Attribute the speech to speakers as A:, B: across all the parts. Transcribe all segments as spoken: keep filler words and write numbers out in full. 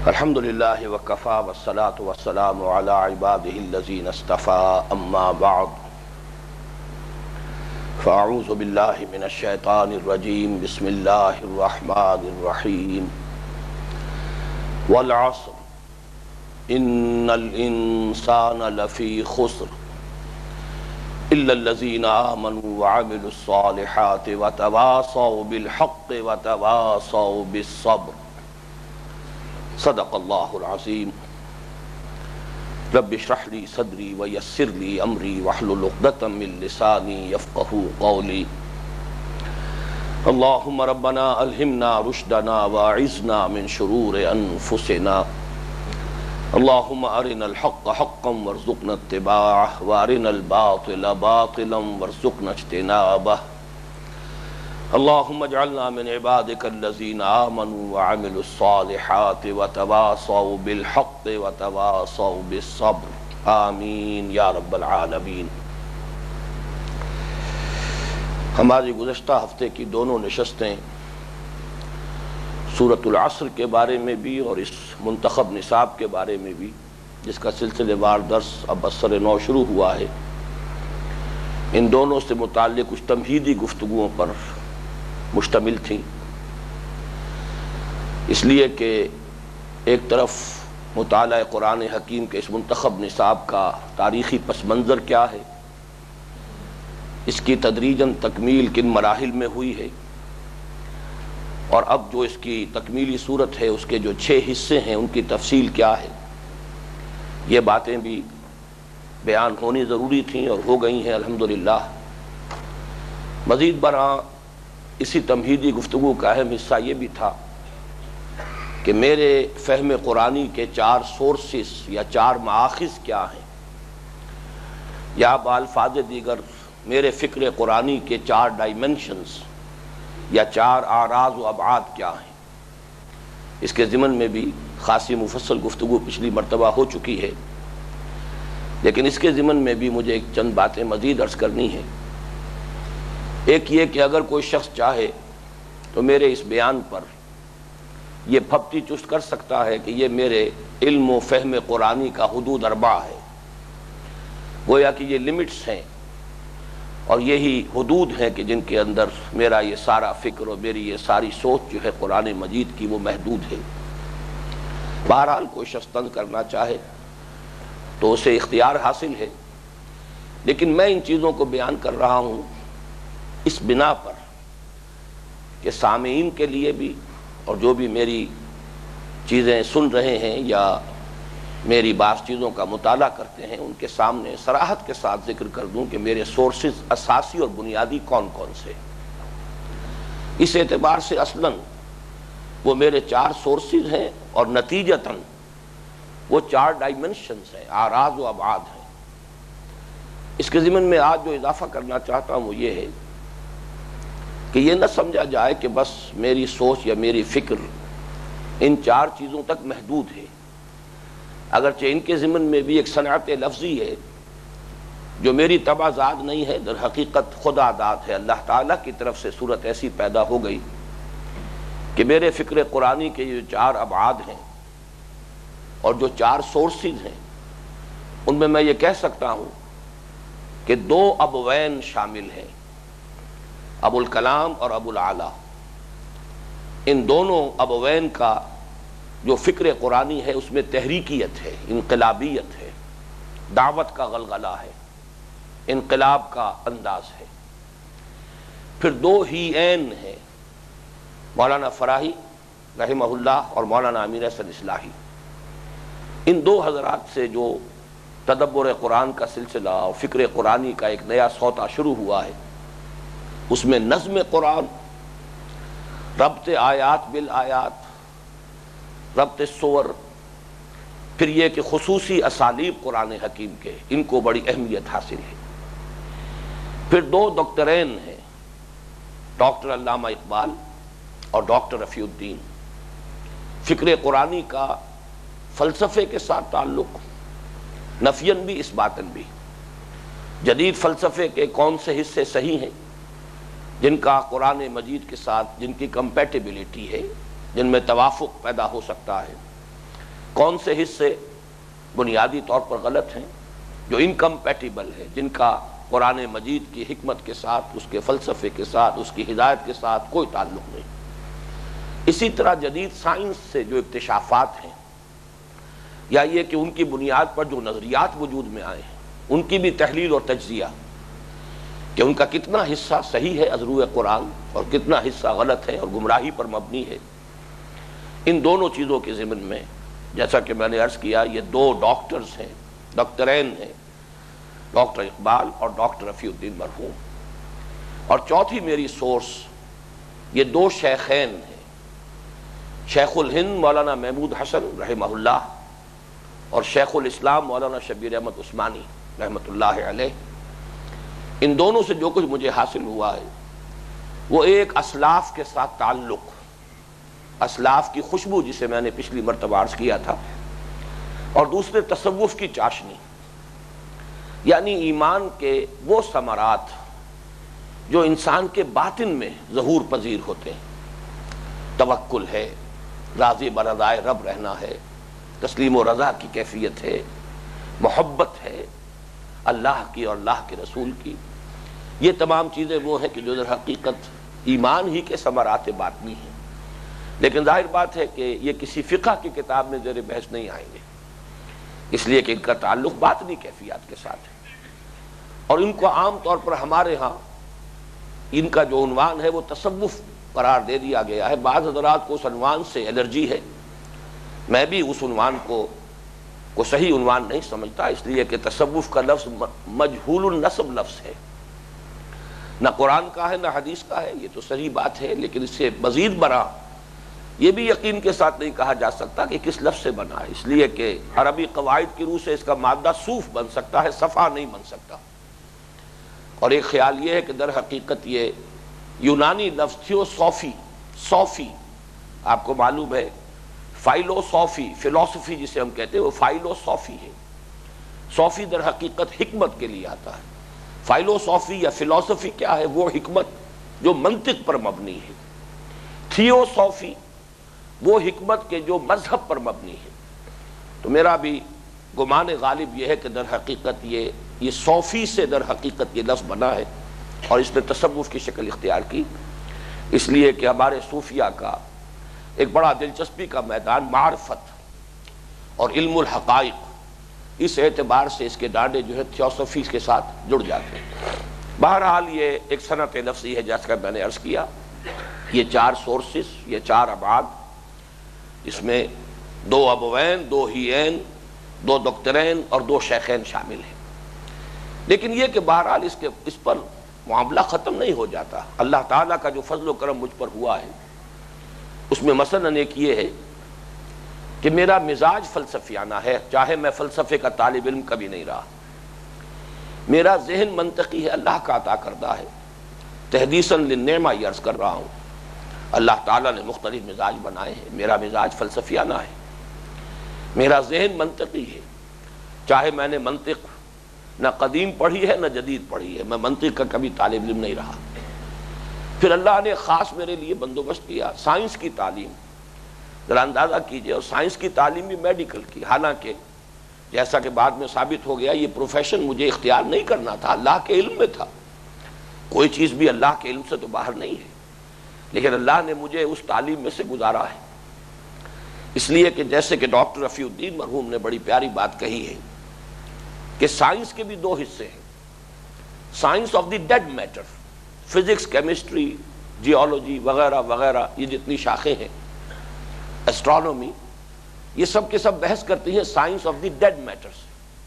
A: الحمد للہ وکفا والصلاة والسلام علی عبادہ الذین اصطفیٰ اما بعد فاعوذ باللہ من الشیطان الرجیم بسم اللہ الرحمن الرحیم والعصر ان الانسان لفی خسر الا الذین آمنوا وعملوا الصالحات وتواصوا بالحق وتواصوا بالصبر صدق اللہ العظیم رب اشرح لی صدری ویسر لی امری واحلل عقدۃ من لسانی یفقہوا قولی اللہم ربنا الہمنا رشدنا واعذنا من شرور انفسنا اللہم ارنا الحق حقا وارزقنا اتباعہ وارنا الباطل باطلا وارزقنا اجتنابہ اللہم اجعلنا من عبادک الذین آمنوا وعملوا الصالحات وتواصوا بالحق وتواصوا بالصبر آمین یا رب العالمین۔ ہماری گزشتہ ہفتے کی دونوں نشستیں سورۃ العصر کے بارے میں بھی اور اس منتخب نصاب کے بارے میں بھی، جس کا سلسلے وار درس اب اثر نو شروع ہوا ہے، ان دونوں سے متعلق کچھ تمہیدی گفتگوؤں پر مشتمل تھیں، اس لیے کہ ایک طرف مطالعہ قرآن حکیم کے اس منتخب نصاب کا تاریخی پس منظر کیا ہے، اس کی تدریجاً تکمیل کن مراحل میں ہوئی ہے، اور اب جو اس کی تکمیلی صورت ہے اس کے جو چھ حصے ہیں ان کی تفصیل کیا ہے، یہ باتیں بھی بیان ہونی ضروری تھیں اور ہو گئی ہیں الحمدللہ۔ مزید برآں اسی تمہیدی گفتگو کا اہم حصہ یہ بھی تھا کہ میرے فہم قرآنی کے چار سورسز یا چار مآخذ کیا ہیں، یا بالفاظ دیگر میرے فکر قرآنی کے چار ڈائمنشنز یا چار اعراض و ابعاد کیا ہیں، اس کے ضمن میں بھی خاصی مفصل گفتگو پچھلی مرتبہ ہو چکی ہے، لیکن اس کے ضمن میں بھی مجھے ایک چند باتیں مزید عرض کرنی ہیں۔ ایک یہ کہ اگر کوئی شخص چاہے تو میرے اس بیان پر یہ پھپتی چست کر سکتا ہے کہ یہ میرے علم و فہم قرآنی کا حدود اربع ہے، گویا کہ یہ لمٹس ہیں اور یہی حدود ہیں کہ جن کے اندر میرا یہ سارا فکر اور میری یہ ساری سوچ جو ہے قرآن مجید کی وہ محدود ہے۔ بہرحال کوئی شخص طنز کرنا چاہے تو اسے اختیار حاصل ہے، لیکن میں ان چیزوں کو بیان کر رہا ہوں اس بنا پر کہ سامعین کے لیے بھی اور جو بھی میری چیزیں سن رہے ہیں یا میری بعض چیزوں کا مطالعہ کرتے ہیں ان کے سامنے صراحت کے ساتھ ذکر کر دوں کہ میرے سورسز اساسی اور بنیادی کون کون سے۔ اس اعتبار سے اصلاً وہ میرے چار سورسز ہیں اور نتیجتاً وہ چار ڈائمنشنز ہیں، اعراض و ابعاد ہیں۔ اس کے ضمن میں آج جو اضافہ کرنا چاہتا ہوں وہ یہ ہے کہ یہ نہ سمجھا جائے کہ بس میری سوچ یا میری فکر ان چار چیزوں تک محدود ہے، اگرچہ ان کے ضمن میں بھی ایک صنعت لفظی ہے جو میری طبع ذات نہیں ہے، در حقیقت خدا داد ہے، اللہ تعالیٰ کی طرف سے صورت ایسی پیدا ہو گئی کہ میرے فکر قرآنی کے جو چار ابعاد ہیں اور جو چار سورسز ہیں ان میں میں یہ کہہ سکتا ہوں کہ دو ابوین شامل ہیں، ابو الکلام اور ابو العلا۔ ان دونوں ابوین کا جو فکر قرآنی ہے اس میں تحریکیت ہے، انقلابیت ہے، دعوت کا غلغلہ ہے، انقلاب کا انداز ہے۔ پھر دو ہی عین ہیں، مولانا فراہی رحمہ اللہ اور مولانا امین احسن اصلاحی۔ ان دو حضرات سے جو تدبر قرآن کا سلسلہ اور فکر قرآنی کا ایک نیا سوتا شروع ہوا ہے، اس میں نظم قرآن، ربط آیات بالآیات، ربط سور، پھر یہ کہ خصوصی اسالیب قرآن حکیم کے، ان کو بڑی اہمیت حاصل ہے۔ پھر دو ڈاکٹرین ہیں، ڈاکٹر علامہ اقبال اور ڈاکٹر رفیع الدین۔ فکر قرآنی کا فلسفے کے ساتھ تعلق نفین بھی اس باتن بھی، جدید فلسفے کے کون سے حصے صحیح ہیں جن کا قرآن مجید کے ساتھ جن کی کمپیٹیبلٹی ہے، جن میں توافق پیدا ہو سکتا ہے، کون سے حصے بنیادی طور پر غلط ہیں، جو انکمپیٹیبل ہے، جن کا قرآن مجید کی حکمت کے ساتھ، اس کے فلسفے کے ساتھ، اس کی ہدایت کے ساتھ کوئی تعلق نہیں۔ اسی طرح جدید سائنس سے جو اکتشافات ہیں، یا یہ کہ ان کی بنیاد پر جو نظریات وجود میں آئے ہیں، ان کی بھی تحلیل اور تجزیہ کہ ان کا کتنا حصہ صحیح ہے از روئے قرآن اور کتنا حصہ غلط ہے اور گمراہی پر مبنی ہے، ان دونوں چیزوں کے ضمن میں جیسا کہ میں نے عرض کیا، یہ دو ڈاکٹرز ہیں، ڈاکٹرین ہیں، ڈاکٹر اقبال اور ڈاکٹر رفیع الدین مرحوم، اور چوتھی میری سورس یہ دو شیخین ہیں، شیخ الہند مولانا محمود حسن رحمہ اللہ اور شیخ الاسلام مولانا شبیر احمد عثمانی رحمۃ اللہ علیہ۔ ان دونوں سے جو کچھ مجھے حاصل ہوا ہے وہ ایک اسلاف کے ساتھ تعلق، اسلاف کی خوشبو جسے میں نے پچھلی مرتبہ عرض کیا تھا، اور دوسرے تصوف کی چاشنی، یعنی ایمان کے وہ ثمرات جو انسان کے باطن میں ظہور پذیر ہوتے ہیں، توکل ہے، راضی برضائے رب رہنا ہے، تسلیم و رضا کی کیفیت ہے، محبت ہے اللہ کی اور اللہ کے رسول کی، یہ تمام چیزیں وہ ہیں کہ جو در حقیقت ایمان ہی کے ثمرات باطنی ہیں، لیکن ظاہر بات ہے کہ یہ کسی فقہ کی کتاب میں زیر بحث نہیں آئیں گے، اس لیے کہ ان کا تعلق باطنی کیفیات کے ساتھ ہے، اور ان کو عام طور پر ہمارے ہاں ان کا جو عنوان ہے وہ تصوف قرار دے دیا گیا ہے۔ بعض حضرات کو اس عنوان سے الرجی ہے، میں بھی اس عنوان کو کو صحیح عنوان نہیں سمجھتا، اس لیے کہ تصوف کا لفظ مجہول النسب لفظ ہے، نہ قرآن کا ہے نہ حدیث کا ہے، یہ تو صحیح بات ہے، لیکن اس سے مزید برآں یہ بھی یقین کے ساتھ نہیں کہا جا سکتا کہ کس لفظ سے بنا ہے، اس لیے کہ عربی قواعد کی روح سے اس کا مادہ صوف بن سکتا ہے، صفا نہیں بن سکتا۔ اور ایک خیال یہ ہے کہ در حقیقت یہ یونانی لفظ تھیو صوفی، صوفی آپ کو معلوم ہے، فائلوسوفی، فلسفی جسے ہم کہتے ہیں وہ فائلوسوفی ہے، صوفی در حقیقت حکمت کے لیے آتا ہے، فائلوسوفی یا فلسفی کیا ہے؟ وہ حکمت جو منطق پر مبنی ہے، تھیوسوفی وہ حکمت کے جو مذہب پر مبنی ہے۔ تو میرا بھی گمان غالب یہ ہے کہ در حقیقت یہ یہ صوفی سے در حقیقت یہ لفظ بنا ہے اور اس نے تصوف کی شکل اختیار کی، اس لیے کہ ہمارے صوفیہ کا ایک بڑا دلچسپی کا میدان معرفت اور علم الحقائق، اس اعتبار سے اس کے ڈانڈے جو ہے تھیوسفی کے ساتھ جڑ جاتے ہیں۔ بہرحال یہ ایک صنعت لفظی ہے جیسا کہ میں نے عرض کیا، یہ چار سورسز، یہ چار ابعاد، اس میں دو ابوین، دو ہیین، دو دکترین اور دو شیخین شامل ہیں، لیکن یہ کہ بہرحال اس کے اس پر معاملہ ختم نہیں ہو جاتا۔ اللہ تعالیٰ کا جو فضل و کرم مجھ پر ہوا ہے اس میں مثلاً ایک یہ ہے کہ میرا مزاج فلسفیانہ ہے، چاہے میں فلسفے کا طالب علم کبھی نہیں رہا، میرا ذہن منطقی ہے، اللہ کا عطا کردہ ہے، تحدیثاً للنعمہ یہ عرض کر رہا ہوں، اللہ تعالیٰ نے مختلف مزاج بنائے ہیں، میرا مزاج فلسفیانہ ہے، میرا ذہن منطقی ہے، چاہے میں نے منطق نہ قدیم پڑھی ہے نہ جدید پڑھی ہے، میں منطق کا کبھی طالب علم نہیں رہا۔ پھر اللہ نے خاص میرے لیے بندوبست کیا سائنس کی تعلیم، ذرا اندازہ کیجئے، اور سائنس کی تعلیم بھی میڈیکل کی، حالانکہ جیسا کہ بعد میں ثابت ہو گیا یہ پروفیشن مجھے اختیار نہیں کرنا تھا، اللہ کے علم میں تھا، کوئی چیز بھی اللہ کے علم سے تو باہر نہیں ہے، لیکن اللہ نے مجھے اس تعلیم میں سے گزارا ہے، اس لیے کہ جیسے کہ ڈاکٹر رفیع الدین مرحوم نے بڑی پیاری بات کہی ہے کہ سائنس کے بھی دو حصے ہیں، science of the dead matter, physics, chemistry, geology وغیرہ وغیرہ، یہ جتنی شاخیں ہیں، ایسٹرونومی، یہ سب کے سب بحث کرتی ہیں science of the dead matters,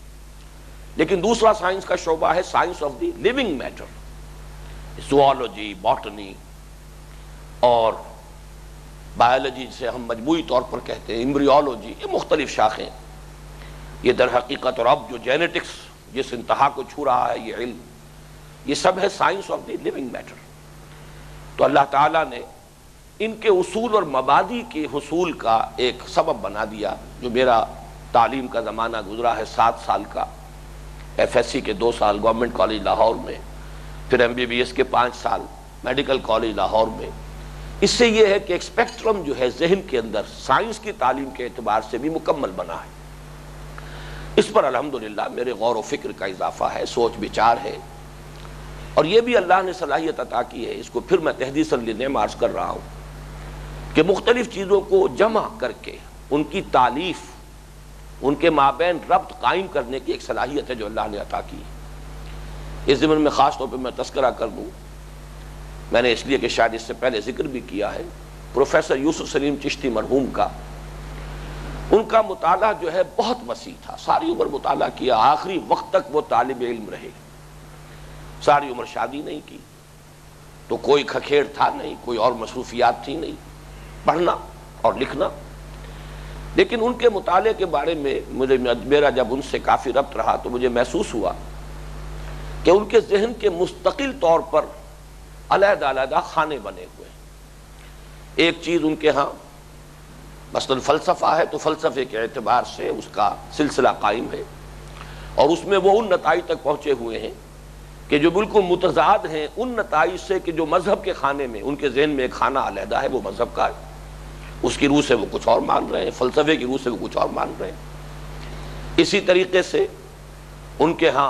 A: لیکن دوسرا سائنس کا شعبہ ہے science of the living matter, zoology, botany اور بایولوجی جسے ہم مجموعی طور پر کہتے ہیں، ایمبریولوجی، یہ مختلف شاخیں، یہ در حقیقت اور اب جو جینیٹکس جس انتہا کو چھو رہا ہے یہ علم، یہ سب ہے science of the living matter. تو اللہ تعالیٰ نے ان کے اصول اور مبادی کے حصول کا ایک سبب بنا دیا، جو میرا تعلیم کا زمانہ گزرا ہے سات سال کا، ایف ایس سی کے دو سال گورنمنٹ کالج لاہور میں، پھر ایم بی بی ایس کے پانچ سال میڈیکل کالج لاہور میں، اس سے یہ ہے کہ ایک اسپیکٹرم جو ہے ذہن کے اندر سائنس کی تعلیم کے اعتبار سے بھی مکمل بنا ہے. اس پر الحمدللہ میرے غور و فکر کا اضافہ ہے، سوچ بچار ہے، اور یہ بھی اللہ نے صلاحیت عطا کی ہے. اس کو پھر میں تحدیثاً لنعم عرض کر رہا ہوں کہ مختلف چیزوں کو جمع کر کے ان کی تالیف، ان کے مابین ربط قائم کرنے کی ایک صلاحیت ہے جو اللہ نے عطا کی. اس ضمن میں خاص طور پہ میں تذکرہ کر دوں، میں نے اس لیے کہ شاید اس سے پہلے ذکر بھی کیا ہے، پروفیسر یوسف سلیم چشتی مرحوم کا، ان کا مطالعہ جو ہے بہت وسیع تھا. ساری عمر مطالعہ کیا، آخری وقت تک وہ طالب علم رہے. ساری عمر شادی نہیں کی تو کوئی کھکھیڑ تھا نہیں، کوئی اور مصروفیات تھی نہیں، پڑھنا اور لکھنا. لیکن ان کے مطالعے کے بارے میں مجھے میرا جب ان سے کافی ربط رہا تو مجھے محسوس ہوا کہ ان کے ذہن کے مستقل طور پر علیحدہ علیحدہ خانے بنے ہوئے. ایک چیز ان کے ہاں مثلا فلسفہ ہے تو فلسفے کے اعتبار سے اس کا سلسلہ قائم ہے، اور اس میں وہ ان نتائج تک پہنچے ہوئے ہیں کہ جو بالکل متضاد ہیں ان نتائج سے کہ جو مذہب کے خانے میں ان کے ذہن میں ایک خانہ علیحدہ ہے وہ مذہب کا ہے، اس کی روح سے وہ کچھ اور مان رہے ہیں، فلسفے کی روح سے وہ کچھ اور مان رہے ہیں. اسی طریقے سے ان کے ہاں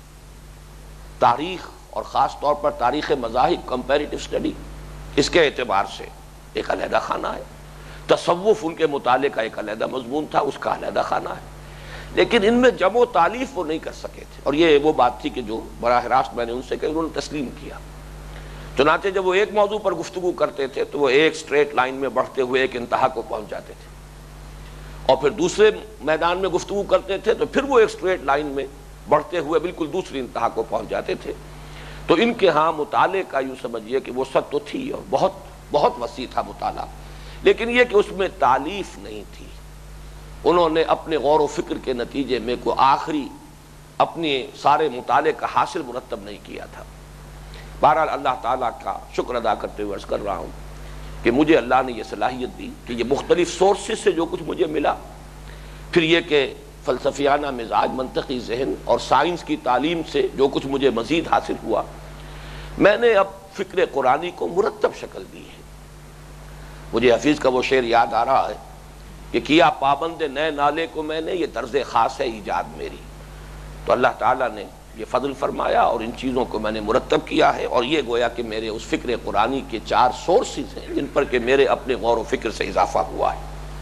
A: تاریخ اور خاص طور پر تاریخ مذاہب، کمپیریٹو اسٹڈی، اس کے اعتبار سے ایک علیحدہ خانہ ہے. تصوف ان کے مطالعے کا ایک علیحدہ مضمون تھا، اس کا علیحدہ خانہ ہے. لیکن ان میں جمع و تالیف وہ نہیں کر سکے تھے، اور یہ وہ بات تھی کہ جو براہ راست میں نے ان سے کہی، انہوں نے تسلیم کیا. چنانچہ جب وہ ایک موضوع پر گفتگو کرتے تھے تو وہ ایک سٹریٹ لائن میں بڑھتے ہوئے ایک انتہا کو پہنچ جاتے تھے، اور پھر دوسرے میدان میں گفتگو کرتے تھے تو پھر وہ ایک سٹریٹ لائن میں بڑھتے ہوئے بالکل دوسری انتہا کو پہنچ جاتے تھے. تو ان کے ہاں مطالعے کا یوں سمجھیے کہ وہ سط تو تھی اور بہت بہت وسیع تھا مطالعہ، لیکن یہ کہ اس میں تالیف نہیں تھی. انہوں نے اپنے غور و فکر کے نتیجے میں کوئی آخری اپنے سارے مطالعے کا حاصل مرتب نہیں کیا تھا. بہرحال اللہ تعالیٰ کا شکر ادا کرتے ہوئے عرض کر رہا ہوں کہ مجھے اللہ نے یہ صلاحیت دی کہ یہ مختلف سورسز سے جو کچھ مجھے ملا، پھر یہ کہ فلسفیانہ مزاج، منطقی ذہن اور سائنس کی تعلیم سے جو کچھ مجھے مزید حاصل ہوا، میں نے اب فکر قرآنی کو مرتب شکل دی ہے. مجھے حفیظ کا وہ شعر یاد آ رہا ہے کہ کیا پابند نئے نالے کو میں نے، یہ طرز خاص ہے ایجاد میری. تو اللہ تعالیٰ نے یہ فضل فرمایا اور ان چیزوں کو میں نے مرتب کیا ہے، اور یہ گویا کہ میرے اس فکر قرآنی کے چار سورسز ہیں جن پر کہ میرے اپنے غور و فکر سے اضافہ ہوا ہے.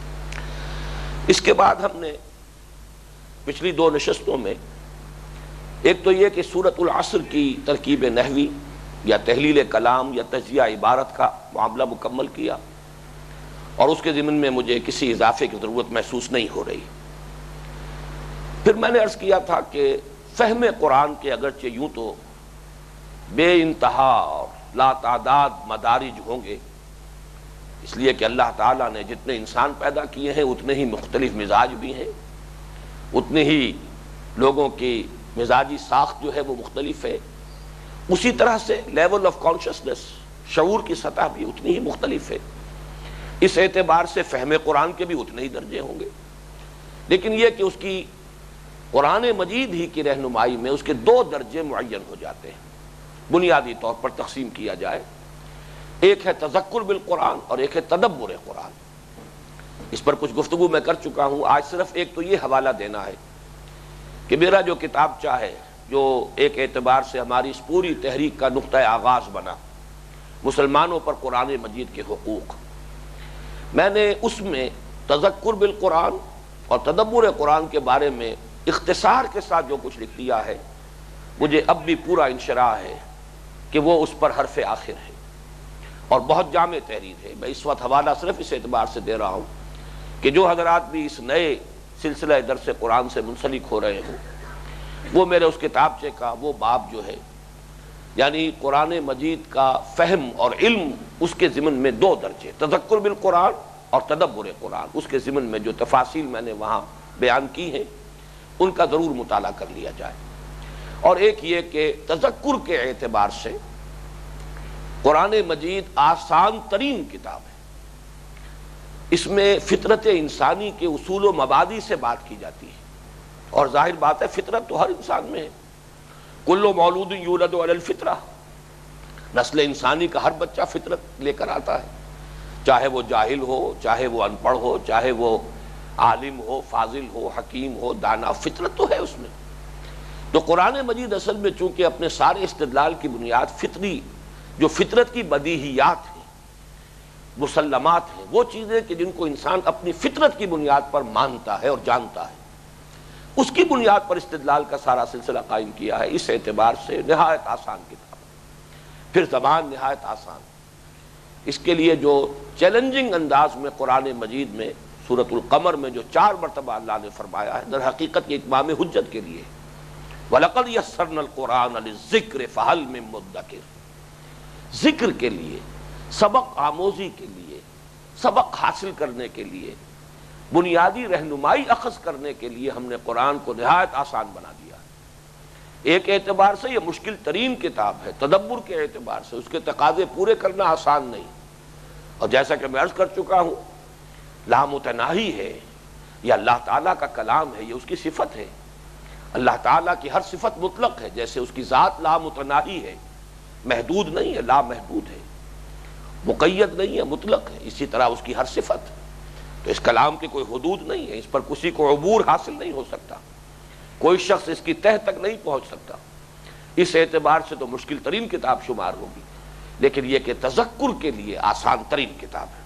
A: اس کے بعد ہم نے پچھلی دو نشستوں میں ایک تو یہ کہ سورۃ العصر کی ترکیب نحوی یا تحلیل کلام یا تجزیہ عبارت کا معاملہ مکمل کیا، اور اس کے ضمن میں مجھے کسی اضافے کی ضرورت محسوس نہیں ہو رہی. پھر میں نے عرض کیا تھا کہ فہم قرآن کے اگرچہ یوں تو بے انتہا اور لا تعداد مدارج ہوں گے، اس لیے کہ اللہ تعالیٰ نے جتنے انسان پیدا کیے ہیں اتنے ہی مختلف مزاج بھی ہیں، اتنے ہی لوگوں کی مزاجی ساخت جو ہے وہ مختلف ہے. اسی طرح سے لیول آف کانشسنس، شعور کی سطح بھی اتنی ہی مختلف ہے. اس اعتبار سے فہم قرآن کے بھی اتنے ہی درجے ہوں گے. لیکن یہ کہ اس کی قرآن مجید ہی کی رہنمائی میں اس کے دو درجے معین ہو جاتے ہیں، بنیادی طور پر تقسیم کیا جائے. ایک ہے تذکر بالقرآن اور ایک ہے تدبر قرآن. اس پر کچھ گفتگو میں کر چکا ہوں. آج صرف ایک تو یہ حوالہ دینا ہے کہ میرا جو کتابچہ ہے، جو ایک اعتبار سے ہماری اس پوری تحریک کا نقطہ آغاز بنا، مسلمانوں پر قرآن مجید کے حقوق، میں نے اس میں تذکر بالقرآن اور تدبر قرآن کے بارے میں اختصار کے ساتھ جو کچھ لکھ دیا ہے، مجھے اب بھی پورا انشراح ہے کہ وہ اس پر حرف آخر ہے اور بہت جامع تحریر ہے. میں اس وقت حوالہ صرف اس اعتبار سے دے رہا ہوں کہ جو حضرات بھی اس نئے سلسلہ درس قرآن سے منسلک ہو رہے ہوں، وہ میرے اس کتابچے کا وہ باب جو ہے، یعنی قرآن مجید کا فہم اور علم، اس کے ضمن میں دو درجے، تذکر بالقرآن اور تدبر قرآن، اس کے ضمن میں جو تفاصیل میں نے وہاں بیان کی ہیں ان کا ضرور مطالعہ کر لیا جائے. اور ایک یہ کہ تذکر کے اعتبار سے قرآن مجید آسان ترین کتاب ہے. اس میں فطرت انسانی کے اصول و مبادی سے بات کی جاتی ہے، اور ظاہر بات ہے فطرت تو ہر انسان میں ہے. کل مولود یولد علی الفطرہ، نسل انسانی کا ہر بچہ فطرت لے کر آتا ہے. چاہے وہ جاہل ہو، چاہے وہ ان پڑھ ہو، چاہے وہ عالم ہو، فاضل ہو، حکیم ہو، دانا، فطرت تو ہے اس میں۔ تو قرآن مجید اصل میں چونکہ اپنے سارے استدلال کی بنیاد فطری، جو فطرت کی بدیہیات ہیں، مسلمات ہیں، وہ چیزیں کہ جن کو انسان اپنی فطرت کی بنیاد پر مانتا ہے اور جانتا ہے، اس کی بنیاد پر استدلال کا سارا سلسلہ قائم کیا ہے۔ اس اعتبار سے نہایت آسان کتاب، پھر زبان نہایت آسان۔ اس کے لیے جو چیلنجنگ انداز میں قرآن مجید میں سورۃ القمر میں جو چار مرتبہ اللہ نے فرمایا ہے، در حقیقت یہ اتمام حجت کے لیے، وَلَقَدْ يَسَّرْنَا الْقُرْآنَ لِلذِّكْرِ فَهَلْ مِن مُدَّكِرٍ، ذکر کے لیے، سبق آموزی کے لیے، سبق حاصل کرنے کے لیے، بنیادی رہنمائی اخذ کرنے کے لیے ہم نے قرآن کو نہایت آسان بنا دیا ہے۔ ایک اعتبار سے یہ مشکل ترین کتاب ہے، تدبر کے اعتبار سے اس کے تقاضے پورے کرنا آسان نہیں، اور جیسا کہ میں عرض کر چکا ہوں، لامتناہی ہے، یہ اللہ تعالیٰ کا کلام ہے، یہ اس کی صفت ہے۔ اللہ تعالیٰ کی ہر صفت مطلق ہے، جیسے اس کی ذات لامتناہی ہے، محدود نہیں ہے، لا محدود ہے، مقید نہیں ہے، مطلق ہے، اسی طرح اس کی ہر صفت۔ تو اس کلام کی کوئی حدود نہیں ہے، اس پر کسی کو عبور حاصل نہیں ہو سکتا، کوئی شخص اس کی تہ تک نہیں پہنچ سکتا۔ اس اعتبار سے تو مشکل ترین کتاب شمار ہوگی، لیکن یہ کہ تذکر کے لیے آسان ترین کتاب ہے۔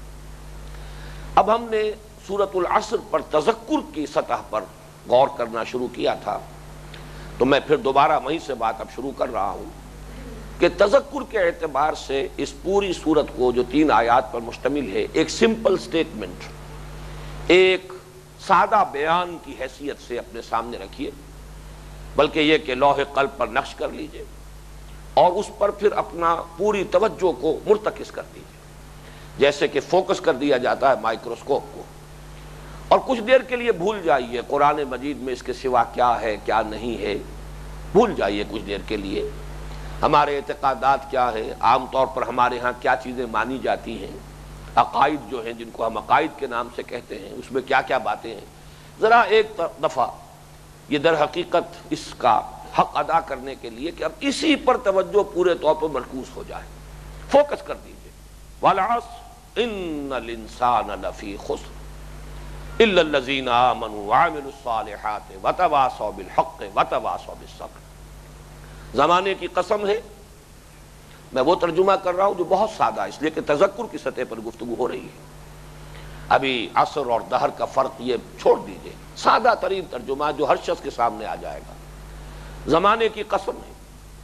A: اب ہم نے سورۃ العصر پر تذکر کی سطح پر غور کرنا شروع کیا تھا، تو میں پھر دوبارہ وہیں سے بات اب شروع کر رہا ہوں کہ تذکر کے اعتبار سے اس پوری سورت کو جو تین آیات پر مشتمل ہے، ایک سمپل سٹیٹمنٹ، ایک سادہ بیان کی حیثیت سے اپنے سامنے رکھیے، بلکہ یہ کہ لوح قلب پر نقش کر لیجئے اور اس پر پھر اپنا پوری توجہ کو مرتکز کر دیجئے، جیسے کہ فوکس کر دیا جاتا ہے مائکروسکوپ کو، اور کچھ دیر کے لیے بھول جائیے قرآن مجید میں اس کے سوا کیا ہے کیا نہیں ہے، بھول جائیے کچھ دیر کے لیے ہمارے اعتقادات کیا ہے، عام طور پر ہمارے ہاں کیا چیزیں مانی جاتی ہیں، عقائد جو ہیں جن کو ہم عقائد کے نام سے کہتے ہیں، اس میں کیا کیا باتیں ہیں، ذرا ایک دفعہ یہ در حقیقت اس کا حق ادا کرنے کے لیے کہ اب اسی پر توجہ پورے طور پر مرکوز ہو جائے، فوکس کر دیجئے۔ وَالْعَصْرِ إِنَّ الْإِنسَانَ لَفِي خُسْرٍ إِلَّا الَّذِينَ آمَنُوا وَعَمِلُوا الصَّالِحَاتِ وَتَوَاصَوْا بِالْحَقِّ وَتَوَاصَوْا بِالصَّبْرِ۔ زمانے کی قسم ہے، میں وہ ترجمہ کر رہا ہوں جو بہت سادہ ہے، اس لیے کہ تذکر کی سطح پر گفتگو ہو رہی ہے، ابھی عصر اور دہر کا فرق یہ چھوڑ دیجئے، سادہ ترین ترجمہ جو ہر شخص کے سامنے آ جائے گا۔ زمانے کی قسم ہے،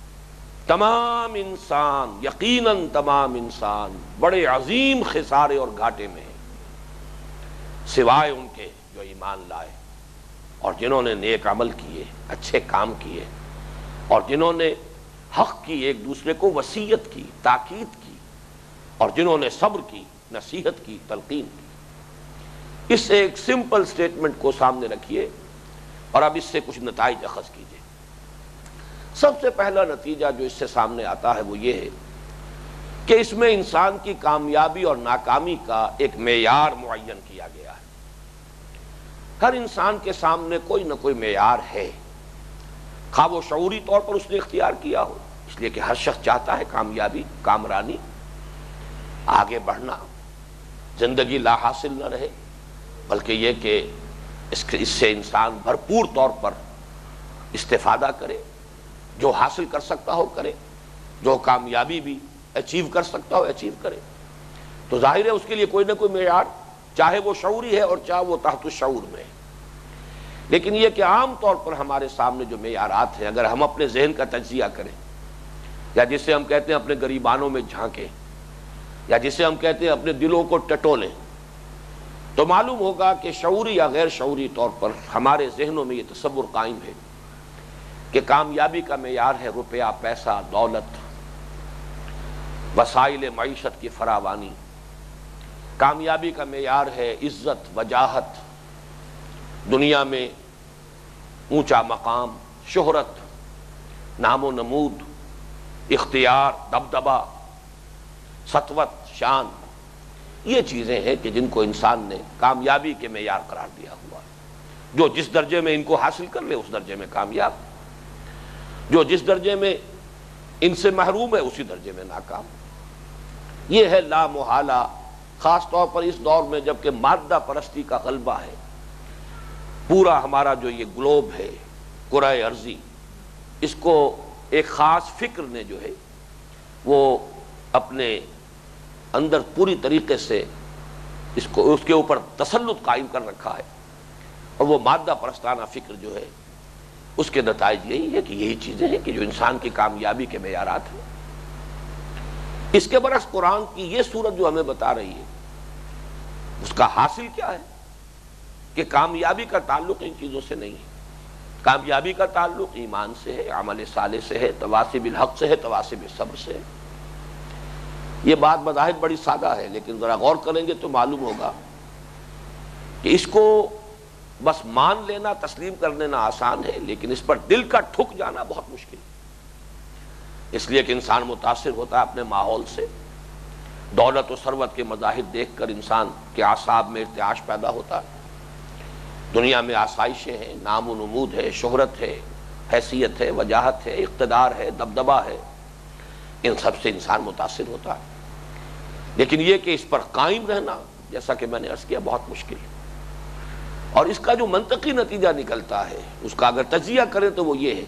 A: تمام انسان، یقیناً تمام انسان بڑے عظیم خسارے اور گھاٹے میں ہیں، سوائے ان کے جو ایمان لائے اور جنہوں نے نیک عمل کیے، اچھے کام کیے، اور جنہوں نے حق کی، ایک دوسرے کو وصیت کی، تاکید کی، اور جنہوں نے صبر کی، نصیحت کی، تلقین کی۔ اس ایک سمپل سٹیٹمنٹ کو سامنے رکھیے اور اب اس سے کچھ نتائج اخذ کیجیے۔ سب سے پہلا نتیجہ جو اس سے سامنے آتا ہے وہ یہ ہے کہ اس میں انسان کی کامیابی اور ناکامی کا ایک معیار معین کیا گیا ہے۔ ہر انسان کے سامنے کوئی نہ کوئی معیار ہے، خواہ وہ شعوری طور پر اس نے اختیار کیا ہو، اس لیے کہ ہر شخص چاہتا ہے کامیابی، کامرانی، آگے بڑھنا، زندگی لا حاصل نہ رہے، بلکہ یہ کہ اس سے انسان بھرپور طور پر استفادہ کرے، جو حاصل کر سکتا ہو کرے، جو کامیابی بھی اچیو کر سکتا ہو اچیو کرے۔ تو ظاہر ہے اس کے لیے کوئی نہ کوئی معیار، چاہے وہ شعوری ہے اور چاہے وہ تحت الشعور میں ہے۔ لیکن یہ کہ عام طور پر ہمارے سامنے جو معیارات ہیں، اگر ہم اپنے ذہن کا تجزیہ کریں، یا جسے ہم کہتے ہیں اپنے گریبانوں میں جھانکیں، یا جسے ہم کہتے ہیں اپنے دلوں کو ٹٹولیں، تو معلوم ہوگا کہ شعوری یا غیر شعوری طور پر ہمارے ذہنوں میں یہ تصور قائم ہے کہ کامیابی کا معیار ہے روپیہ، پیسہ، دولت، وسائل معیشت کی فراوانی۔ کامیابی کا معیار ہے عزت، وجاہت، دنیا میں اونچا مقام، شہرت، نام و نمود، اختیار، دبدبہ، سطوت، شان۔ یہ چیزیں ہیں کہ جن کو انسان نے کامیابی کے معیار قرار دیا ہوا ہے۔ جو جس درجے میں ان کو حاصل کر لے اس درجے میں کامیاب، جو جس درجے میں ان سے محروم ہے اسی درجے میں ناکام۔ یہ ہے لا محالہ خاص طور پر اس دور میں جبکہ مادہ پرستی کا غلبہ ہے، پورا ہمارا جو یہ گلوب ہے، کرۂ ارضی، اس کو ایک خاص فکر نے جو ہے وہ اپنے اندر پوری طریقے سے اس کو اس کے اوپر تسلط قائم کر رکھا ہے، اور وہ مادہ پرستانہ فکر جو ہے اس کے نتائج یہی ہے کہ یہی چیزیں ہیں کہ جو انسان کی کامیابی کے معیارات ہیں۔ اس کے برعکس قرآن کی یہ صورت جو ہمیں بتا رہی ہے اس کا حاصل کیا ہے کہ کامیابی کا تعلق ان چیزوں سے نہیں ہے۔ کامیابی کا تعلق ایمان سے ہے، عمل صالح سے ہے، تواصی بالحق سے ہے، تواصی بالصبر سے ہے۔ یہ بات بظاہر بڑی سادہ ہے، لیکن ذرا غور کریں گے تو معلوم ہوگا کہ اس کو بس مان لینا، تسلیم کر لینا آسان ہے، لیکن اس پر دل کا ٹھک جانا بہت مشکل ہے۔ اس لیے کہ انسان متاثر ہوتا ہے اپنے ماحول سے، دولت و ثروت کے مظاہر دیکھ کر انسان کے اعصاب میں ارتعاش پیدا ہوتا ہے۔ دنیا میں آسائشیں ہیں، نام و نمود ہے، شہرت ہے، حیثیت ہے، وجاہت ہے، اقتدار ہے، دبدبہ ہے، ان سب سے انسان متاثر ہوتا ہے، لیکن یہ کہ اس پر قائم رہنا، جیسا کہ میں نے عرض کیا، بہت مشکل ہے۔ اور اس کا جو منطقی نتیجہ نکلتا ہے اس کا اگر تجزیہ کریں تو وہ یہ ہے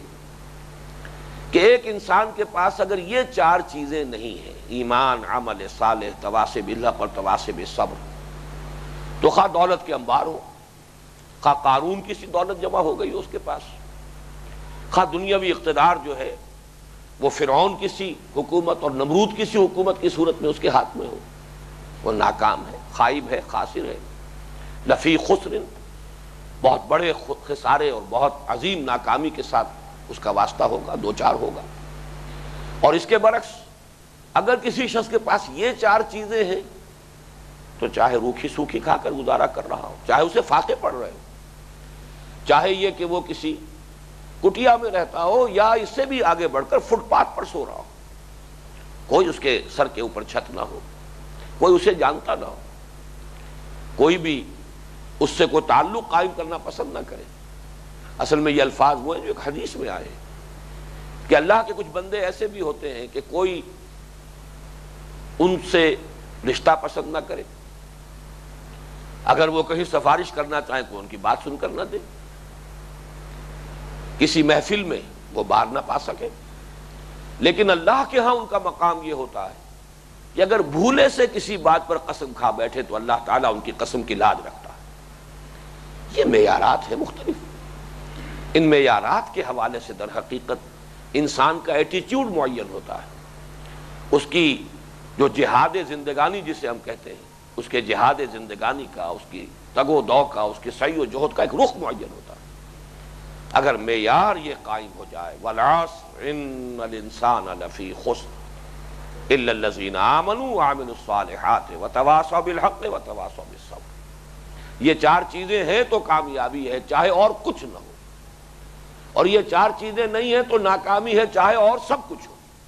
A: کہ ایک انسان کے پاس اگر یہ چار چیزیں نہیں ہیں، ایمان، عمل صالح، تواصی بالحق اور تواصی بالصبر، تو خواہ دولت کے انبار ہو، خواہ قارون کی سی دولت جمع ہو گئی ہو اس کے پاس، خواہ دنیاوی اقتدار جو ہے وہ فرعون کی سی حکومت اور نمرود کی سی حکومت کی صورت میں اس کے ہاتھ میں ہو، وہ ناکام ہے، خائب ہے، خاسر ہے، لفی خسر، بہت بڑے خسارے اور بہت عظیم ناکامی کے ساتھ اس کا واسطہ ہوگا، دو چار ہوگا۔ اور اس کے برعکس اگر کسی شخص کے پاس یہ چار چیزیں ہیں تو چاہے روکھی سوکھی کھا کر گزارا کر رہا ہو، چاہے اسے فاقے پڑ رہے ہو، چاہے یہ کہ وہ کسی کٹیا میں رہتا ہو یا اس سے بھی آگے بڑھ کر فٹ پاتھ پر سو رہا ہو، کوئی اس کے سر کے اوپر چھت نہ ہو، کوئی اسے جانتا نہ ہو، کوئی بھی اس سے کوئی تعلق قائم کرنا پسند نہ کرے۔ اصل میں یہ الفاظ وہ ہیں جو ایک حدیث میں آئے کہ اللہ کے کچھ بندے ایسے بھی ہوتے ہیں کہ کوئی ان سے رشتہ پسند نہ کرے، اگر وہ کہیں سفارش کرنا چاہیں کوئی ان کی بات سن کر نہ دے، کسی محفل میں وہ باہر نہ پا سکے، لیکن اللہ کے ہاں ان کا مقام یہ ہوتا ہے کہ اگر بھولے سے کسی بات پر قسم کھا بیٹھے تو اللہ تعالیٰ ان کی قسم کی لاج رکھتا ہے۔ یہ معیارات ہیں مختلف، ان معیارات کے حوالے سے در حقیقت انسان کا ایٹیچیوڈ معین ہوتا ہے، اس کی جو جہاد زندگانی جسے ہم کہتے ہیں، اس کے جہاد زندگانی کا، اس کی تگ و دو کا، اس کے سعی و جہد کا ایک رخ معین ہوتا ہے۔ اگر معیار یہ قائم ہو جائے وَالْعَصْرِ إِنَّ الْإِنسَانَ لَفِي خُسْرٍ إِلَّا الَّذِينَ آمَنُوا وَعَمِلُوا الصَّالِحَاتِ وَتَوَاصَوْا بِالْحَقِّ وَتَوَاصَوْا بِالصَّبْرِ۔ یہ چار چیزیں ہیں تو کامیابی ہے، چاہے اور کچھ نہ ہو، اور یہ چار چیزیں نہیں ہیں تو ناکامی ہے، چاہے اور سب کچھ ہو۔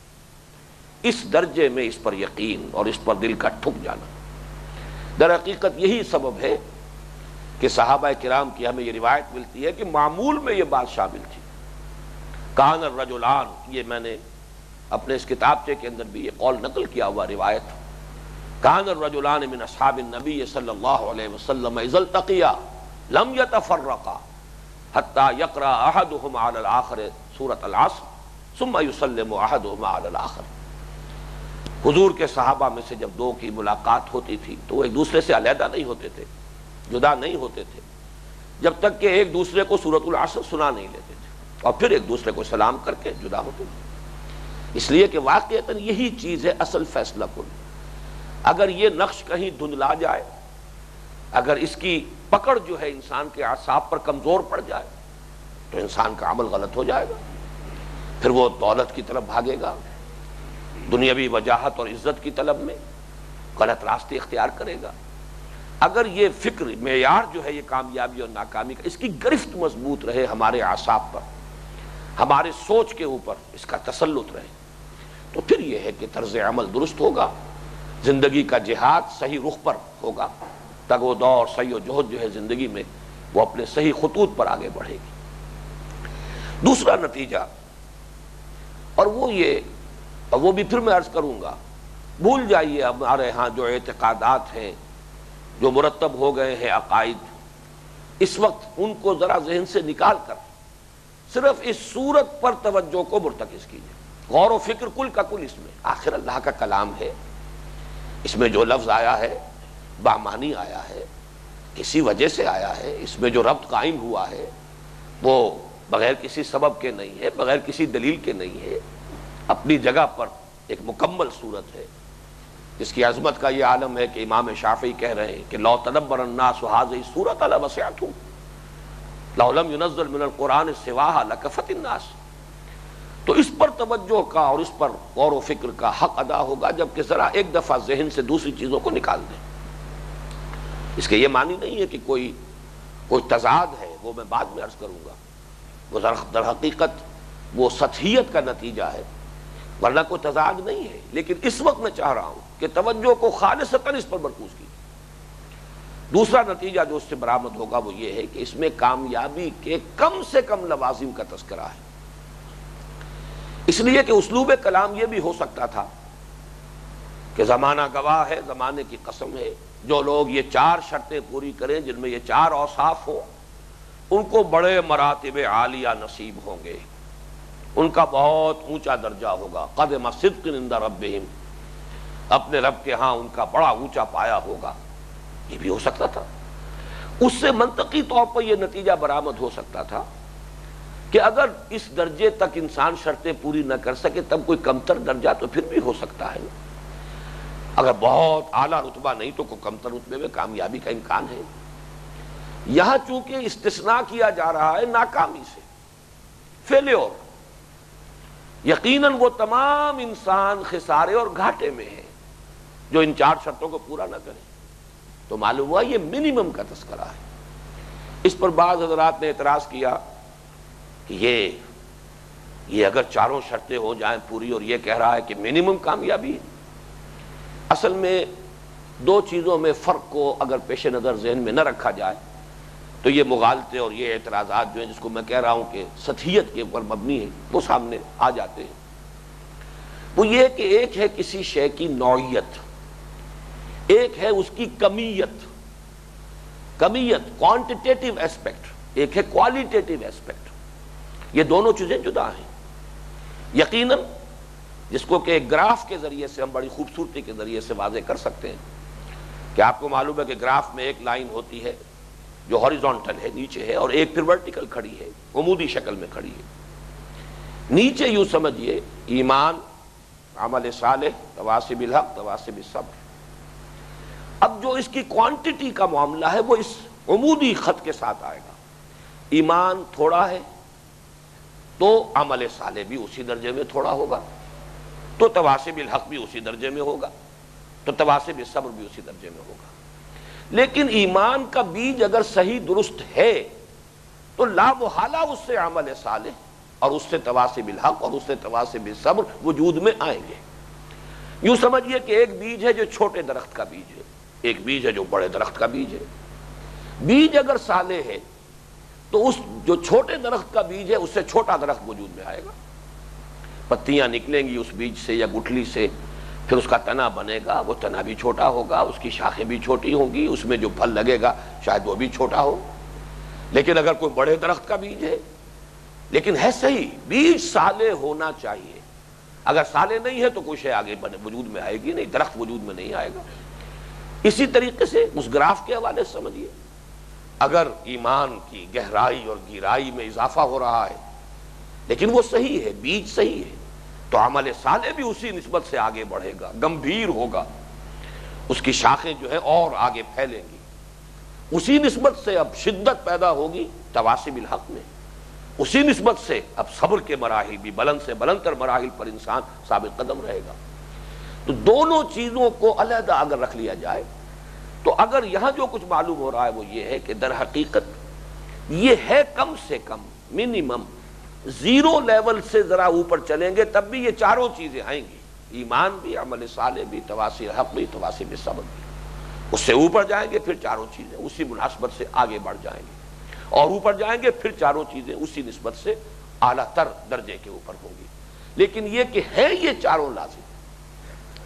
A: اس درجے میں اس پر یقین اور اس پر دل کا ٹھک جانا، در حقیقت یہی سبب ہے کہ صحابہ کرام کی ہمیں یہ روایت ملتی ہے کہ معمول میں یہ بات شامل تھی۔ کان الرجلان، یہ میں نے اپنے اس کتابچے کے اندر بھی یہ قول نقل کیا ہوا روایت، کان الرجلان من اصحاب النبی صلی اللہ علیہ وسلم اذا التقیا لم يتفرقا حتى يقرأ احدهما على الاخر سورة العصر ثم يسلم احدهما على الاخر۔ حضور کے صحابہ میں سے جب دو کی ملاقات ہوتی تھی تو وہ ایک دوسرے سے علیحدہ نہیں ہوتے تھے، جدا نہیں ہوتے تھے، جب تک کہ ایک دوسرے کو سورۃ العصر سنا نہیں لیتے تھے، اور پھر ایک دوسرے کو سلام کر کے جدا ہوتے تھے۔ اس لیے کہ واقعتاً یہی چیز ہے اصل فیصلہ کن۔ اگر یہ نقش کہیں دھندلا جائے، اگر اس کی پکڑ جو ہے انسان کے اعصاب پر کمزور پڑ جائے تو انسان کا عمل غلط ہو جائے گا، پھر وہ دولت کی طرف بھاگے گا، دنیاوی وجاہت اور عزت کی طلب میں غلط راستے اختیار کرے گا۔ اگر یہ فکر معیار جو ہے یہ کامیابی اور ناکامی کا، اس کی گرفت مضبوط رہے ہمارے اعصاب پر، ہمارے سوچ کے اوپر اس کا تسلط رہے، تو پھر یہ ہے کہ طرز عمل درست ہوگا، زندگی کا جہاد صحیح رخ پر ہوگا، تگ و دو اور سعی و جہد جو ہے زندگی میں وہ اپنے صحیح خطوط پر آگے بڑھے گی۔ دوسرا نتیجہ، اور وہ یہ، اور وہ بھی پھر میں عرض کروں گا بھول جائیے ہمارے ہاں جو اعتقادات ہیں، جو مرتب ہو گئے ہیں عقائد، اس وقت ان کو ذرا ذہن سے نکال کر صرف اس صورت پر توجہ کو مرتکز کیجیے، غور و فکر کل کا کل اس میں۔ آخر اللہ کا کلام ہے، اس میں جو لفظ آیا ہے بامانی آیا ہے، کسی وجہ سے آیا ہے، اس میں جو ربط قائم ہوا ہے وہ بغیر کسی سبب کے نہیں ہے، بغیر کسی دلیل کے نہیں ہے، اپنی جگہ پر ایک مکمل صورت ہے جس کی عظمت کا یہ عالم ہے کہ امام شافعی کہہ رہے ہیں کہ لو تدبر الناس هذه السورة لوسعتهم لو لم ينزل من القرآن سواها لكفت الناس۔ تو اس پر توجہ کا اور اس پر غور و فکر کا حق ادا ہوگا جبکہ ذرا ایک دفعہ ذہن سے دوسری چیزوں کو نکال دیں۔ اس کے یہ معنی نہیں ہے کہ کوئی کوئی تضاد ہے، وہ میں بعد میں عرض کروں گا، وہ در حقیقت وہ سطحیت کا نتیجہ ہے، ورنہ کوئی تضاد نہیں ہے۔ لیکن اس وقت میں چاہ رہا ہوں کہ توجہ کو خالصتاً اس پر مرکوز کیجیے۔ دوسرا نتیجہ جو اس سے برآمد ہوگا وہ یہ ہے کہ اس میں کامیابی کے کم سے کم لوازم کا تذکرہ ہے، اس لیے کہ اسلوب کلام یہ بھی ہو سکتا تھا کہ زمانہ گواہ ہے، زمانے کی قسم ہے، جو لوگ یہ چار شرطیں پوری کریں جن میں یہ چار اوصاف ہوں ان کو بڑے مراتب عالیہ نصیب ہوں گے، ان کا بہت اونچا درجہ ہوگا، قدم صدق عند ربہم، اپنے رب کے ہاں ان کا بڑا اونچا پایا ہوگا۔ یہ بھی ہو سکتا تھا۔ اس سے منطقی طور پر یہ نتیجہ برآمد ہو سکتا تھا کہ اگر اس درجے تک انسان شرطیں پوری نہ کر سکے تب کوئی کمتر درجہ تو پھر بھی ہو سکتا ہے، اگر بہت اعلیٰ رتبہ نہیں تو کوئی کمتر رتبے میں کامیابی کا امکان ہے۔ یہاں چونکہ استثناء کیا جا رہا ہے ناکامی سے، فیلیور، یقیناً وہ تمام انسان خسارے اور گھاٹے میں ہیں جو ان چار شرطوں کو پورا نہ کرے، تو معلوم ہوا یہ منیمم کا تذکرہ ہے۔ اس پر بعض حضرات نے اعتراض کیا کہ یہ یہ اگر چاروں شرطیں ہو جائیں پوری اور یہ کہہ رہا ہے کہ منیمم کامیابی ہے۔ اصل میں دو چیزوں میں فرق کو اگر پیش نظر ذہن میں نہ رکھا جائے تو یہ مغالطے اور یہ اعتراضات جو ہیں جس کو میں کہہ رہا ہوں کہ سطحیت کے اوپر مبنی ہے وہ سامنے آ جاتے ہیں۔ وہ یہ کہ ایک ہے کسی شے کی نوعیت، ایک ہے اس کی کمیت، کمیت کوانٹیٹیو ایسپیکٹ، ایک ہے کوالیٹیٹیو ایسپیکٹ، یہ دونوں چیزیں جدا ہیں۔ یقیناً جس کو کہ ایک گراف کے ذریعے سے ہم بڑی خوبصورتی کے ذریعے سے واضح کر سکتے ہیں کہ آپ کو معلوم ہے کہ گراف میں ایک لائن ہوتی ہے جو ہاریزونٹل ہے، نیچے ہے، اور ایک پھر ورٹیکل کھڑی ہے، عمودی شکل میں کھڑی ہے۔ نیچے یوں سمجھیے ایمان، عمل صالح، تواصی بالحق، تواصی بالصبر۔ اب جو اس کی کوانٹٹی کا معاملہ ہے وہ اس عمودی خط کے ساتھ آئے گا۔ ایمان تھوڑا ہے تو عمل صالح بھی اسی درجے میں تھوڑا ہوگا، تو تواصی بالحق بھی اسی درجے میں ہوگا، تو تواصی بالصبر بھی اسی درجے میں ہوگا۔ لیکن ایمان کا بیج اگر صحیح درست ہے تو لا محالہ اس سے عمل صالح اور اس سے تواصی بالحق اور اس سے تواصی بالصبر وجود میں آئیں گے۔ یوں سمجھیے کہ ایک بیج ہے جو چھوٹے درخت کا بیج ہے، ایک بیج ہے جو بڑے درخت کا بیج ہے۔ بیج اگر صالح ہے تو اس جو چھوٹے درخت کا بیج ہے اس سے چھوٹا درخت وجود میں آئے گا، پتیاں نکلیں گی اس بیج سے یا گٹھلی سے، پھر اس کا تنا بنے گا، وہ تنا بھی چھوٹا ہوگا، اس کی شاخیں بھی چھوٹی ہوں گی، اس میں جو پھل لگے گا شاید وہ بھی چھوٹا ہو۔ لیکن اگر کوئی بڑے درخت کا بیج ہے، لیکن ہے صحیح، بیج صالح ہونا چاہیے، اگر صالح نہیں ہے تو کوئی شے آگے بنے وجود میں آئے گی نہیں، درخت وجود میں نہیں آئے گا۔ اسی طریقے سے اس گراف کے حوالے سے سمجھیے، اگر ایمان کی گہرائی اور گہرائی میں اضافہ ہو رہا ہے لیکن وہ صحیح ہے، بیج صحیح ہے، تو عمل صالح بھی اسی نسبت سے آگے بڑھے گا، گمبھیر ہوگا، اس کی شاخیں جو ہے اور آگے پھیلیں گی، اسی نسبت سے اب شدت پیدا ہوگی تواصی بالحق میں، اسی نسبت سے اب صبر کے مراحل بھی بلند سے بلند تر مراحل پر انسان ثابت قدم رہے گا۔ تو دونوں چیزوں کو علیحدہ اگر رکھ لیا جائے تو اگر یہاں جو کچھ معلوم ہو رہا ہے وہ یہ ہے کہ در حقیقت یہ ہے کم سے کم منیمم زیرو لیول سے ذرا اوپر چلیں گے تب بھی یہ چاروں چیزیں آئیں گی، ایمان بھی، عمل صالح بھی، تواصی حق بھی، تواصی بالصبر بھی۔ اس سے اوپر جائیں گے پھر چاروں چیزیں اسی مناسبت سے آگے بڑھ جائیں گے، اور اوپر جائیں گے پھر چاروں چیزیں اسی نسبت سے اعلیٰ تر درجے کے اوپر ہوں گی۔ لیکن یہ کہ ہے یہ چاروں لازم،